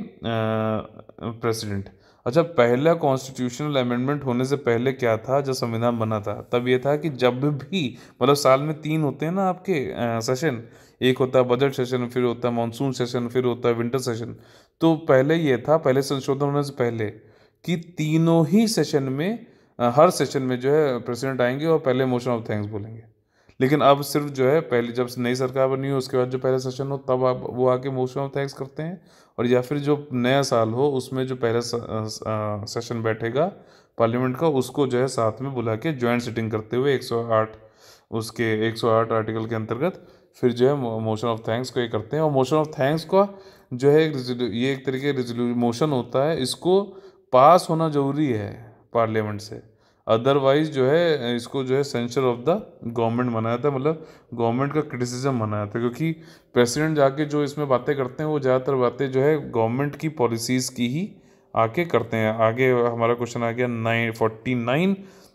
प्रेसिडेंट। अच्छा, पहला कॉन्स्टिट्यूशनल अमेंडमेंट होने से पहले क्या था, जब संविधान बना था तब ये था कि जब भी मतलब साल में तीन होते हैं ना आपके सेशन, एक होता है बजट सेशन, फिर होता है मानसून सेशन, फिर होता है विंटर सेशन। तो पहले ये था, पहले संशोधन होने से पहले, कि तीनों ही सेशन में अ, हर सेशन में जो है प्रेसिडेंट आएंगे और पहले मोशन ऑफ थैंक्स बोलेंगे। लेकिन अब सिर्फ जो है पहले जब नई सरकार बनी हो उसके बाद जो पहला सेशन हो तब आप वो आके मोशन ऑफ थैंक्स करते हैं, और या फिर जो नया साल हो उसमें जो पहला सेशन बैठेगा पार्लियामेंट का उसको जो है साथ में बुला के ज्वाइंट सिटिंग करते हुए एक सौ आठ उसके एक सौ आठ आर्टिकल के अंतर्गत फिर जो है मोशन ऑफ थैंक्स को ये करते हैं। और मोशन ऑफ थैंक्स का जो है ये एक तरीके का मोशन होता है, इसको पास होना जरूरी है पार्लियामेंट से, अदरवाइज जो है इसको जो है सेंसर ऑफ द गवर्नमेंट माना जाता है, मतलब गवर्नमेंट का क्रिटिसिज्म माना जाता है, क्योंकि प्रेसिडेंट जाके जो इसमें बातें करते हैं वो ज़्यादातर बातें जो है गवर्नमेंट की पॉलिसीज़ की ही आके करते हैं। आगे हमारा क्वेश्चन आ गया नाइन फोर्टी नाइन।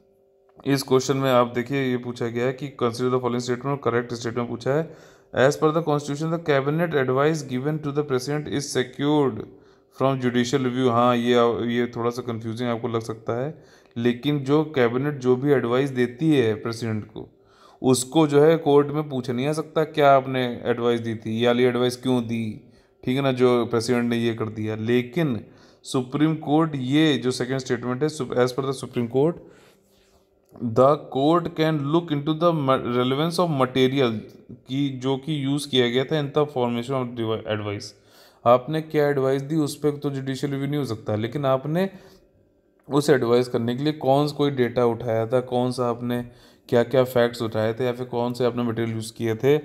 इस क्वेश्चन में आप देखिए ये पूछा गया है कि consider the following statement, correct statement पूछा है। As per the constitution the cabinet advice given to the president is secured from judicial review. हाँ, ये ये थोड़ा सा कंफ्यूजिंग आपको लग सकता है, लेकिन जो कैबिनेट जो भी एडवाइस देती है प्रेसिडेंट को, उसको जो है कोर्ट में पूछ नहीं आ सकता क्या आपने एडवाइस दी थी, या ये एडवाइस क्यों दी, ठीक है ना, जो प्रेसिडेंट ने ये कर दिया। लेकिन सुप्रीम कोर्ट, ये जो सेकेंड स्टेटमेंट है, as per the supreme court the court can look in to the relevance of material की जो कि यूज़ किया गया था in the formation of advice. आपने क्या एडवाइस दी उस पर तो जुडिशियल रिव्यू नहीं हो सकता, लेकिन आपने उस एडवाइस करने के लिए कौन सा कोई डेटा उठाया था, कौन सा आपने क्या क्या फैक्ट्स उठाए थे, या फिर कौन से आपने मटेरियल यूज़ किए थे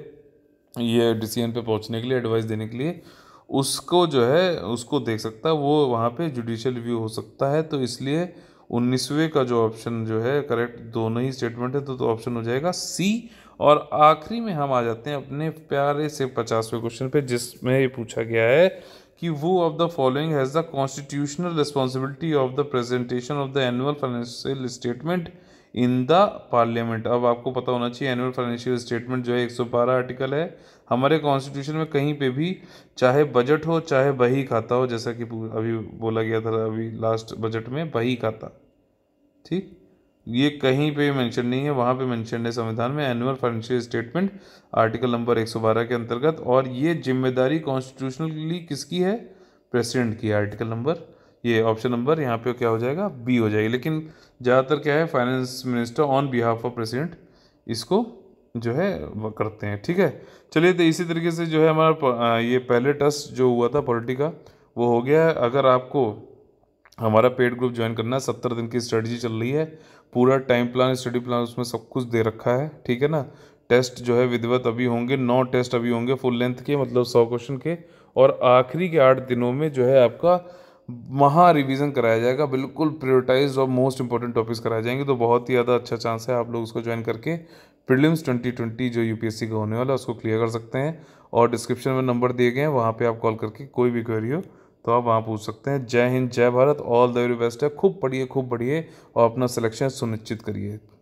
ये डिसीजन पे पहुंचने के लिए, एडवाइस देने के लिए, उसको जो है उसको देख सकता है, वो वहाँ पे जुडिशियल रिव्यू हो सकता है। तो इसलिए उन्नीसवें का जो ऑप्शन जो है करेक्ट, दोनों ही स्टेटमेंट है, तो, तो ऑप्शन हो जाएगा सी। और आखिरी में हम आ जाते हैं अपने प्यारे से पचासवें क्वेश्चन पे, जिसमें ये पूछा गया है कि वो of the following has the constitutional responsibility of the presentation of the annual financial statement in the parliament. अब आपको पता होना चाहिए एनुअल फाइनेंशियल स्टेटमेंट जो है एक सौ बारह आर्टिकल है हमारे कॉन्स्टिट्यूशन में, कहीं पे भी चाहे बजट हो चाहे बही खाता हो, जैसा कि अभी बोला गया था अभी लास्ट बजट में बही खाता, ठीक, ये कहीं पे मेंशन नहीं है, वहाँ पे मेंशन है संविधान में annual financial statement article number एक सौ बारह के अंतर्गत। और ये जिम्मेदारी कॉन्स्टिट्यूशनली किसकी है, प्रेसिडेंट की, आर्टिकल नंबर, ये ऑप्शन नंबर यहाँ पे क्या हो जाएगा, बी हो जाएगी। लेकिन ज़्यादातर क्या है, finance minister on behalf of president इसको जो है वो करते हैं, ठीक है। चलिए, तो इसी तरीके से जो है हमारा ये पहले टेस्ट जो हुआ था पॉलिटी का वो हो गया है। अगर आपको हमारा पेड ग्रुप ज्वाइन करना है, सत्तर दिन की स्ट्रेटजी चल रही है, पूरा टाइम प्लान स्टडी प्लान उसमें सब कुछ दे रखा है, ठीक है ना। टेस्ट जो है विधिवत अभी होंगे, नौ टेस्ट अभी होंगे फुल लेंथ के, मतलब सौ क्वेश्चन के, और आखिरी के आठ दिनों में जो है आपका महा रिवीजन कराया जाएगा, बिल्कुल प्रायोरिटाइज और मोस्ट इंपॉर्टेंट टॉपिक्स कराए जाएंगे। तो बहुत ही ज़्यादा अच्छा चांस है, आप लोग उसको ज्वाइन करके प्रीलिम्स ट्वेंटी ट्वेंटी जो यूपीएससी का होने वाला है उसको क्लियर कर सकते हैं। और डिस्क्रिप्शन में नंबर दिए गए हैं, वहाँ पे आप कॉल करके कोई भी क्वेरी हो तो आप वहाँ पूछ सकते हैं। जय हिंद, जय Bharat, all the very best है, खूब पढ़िए खूब बढ़िए और अपना सिलेक्शन सुनिश्चित करिए।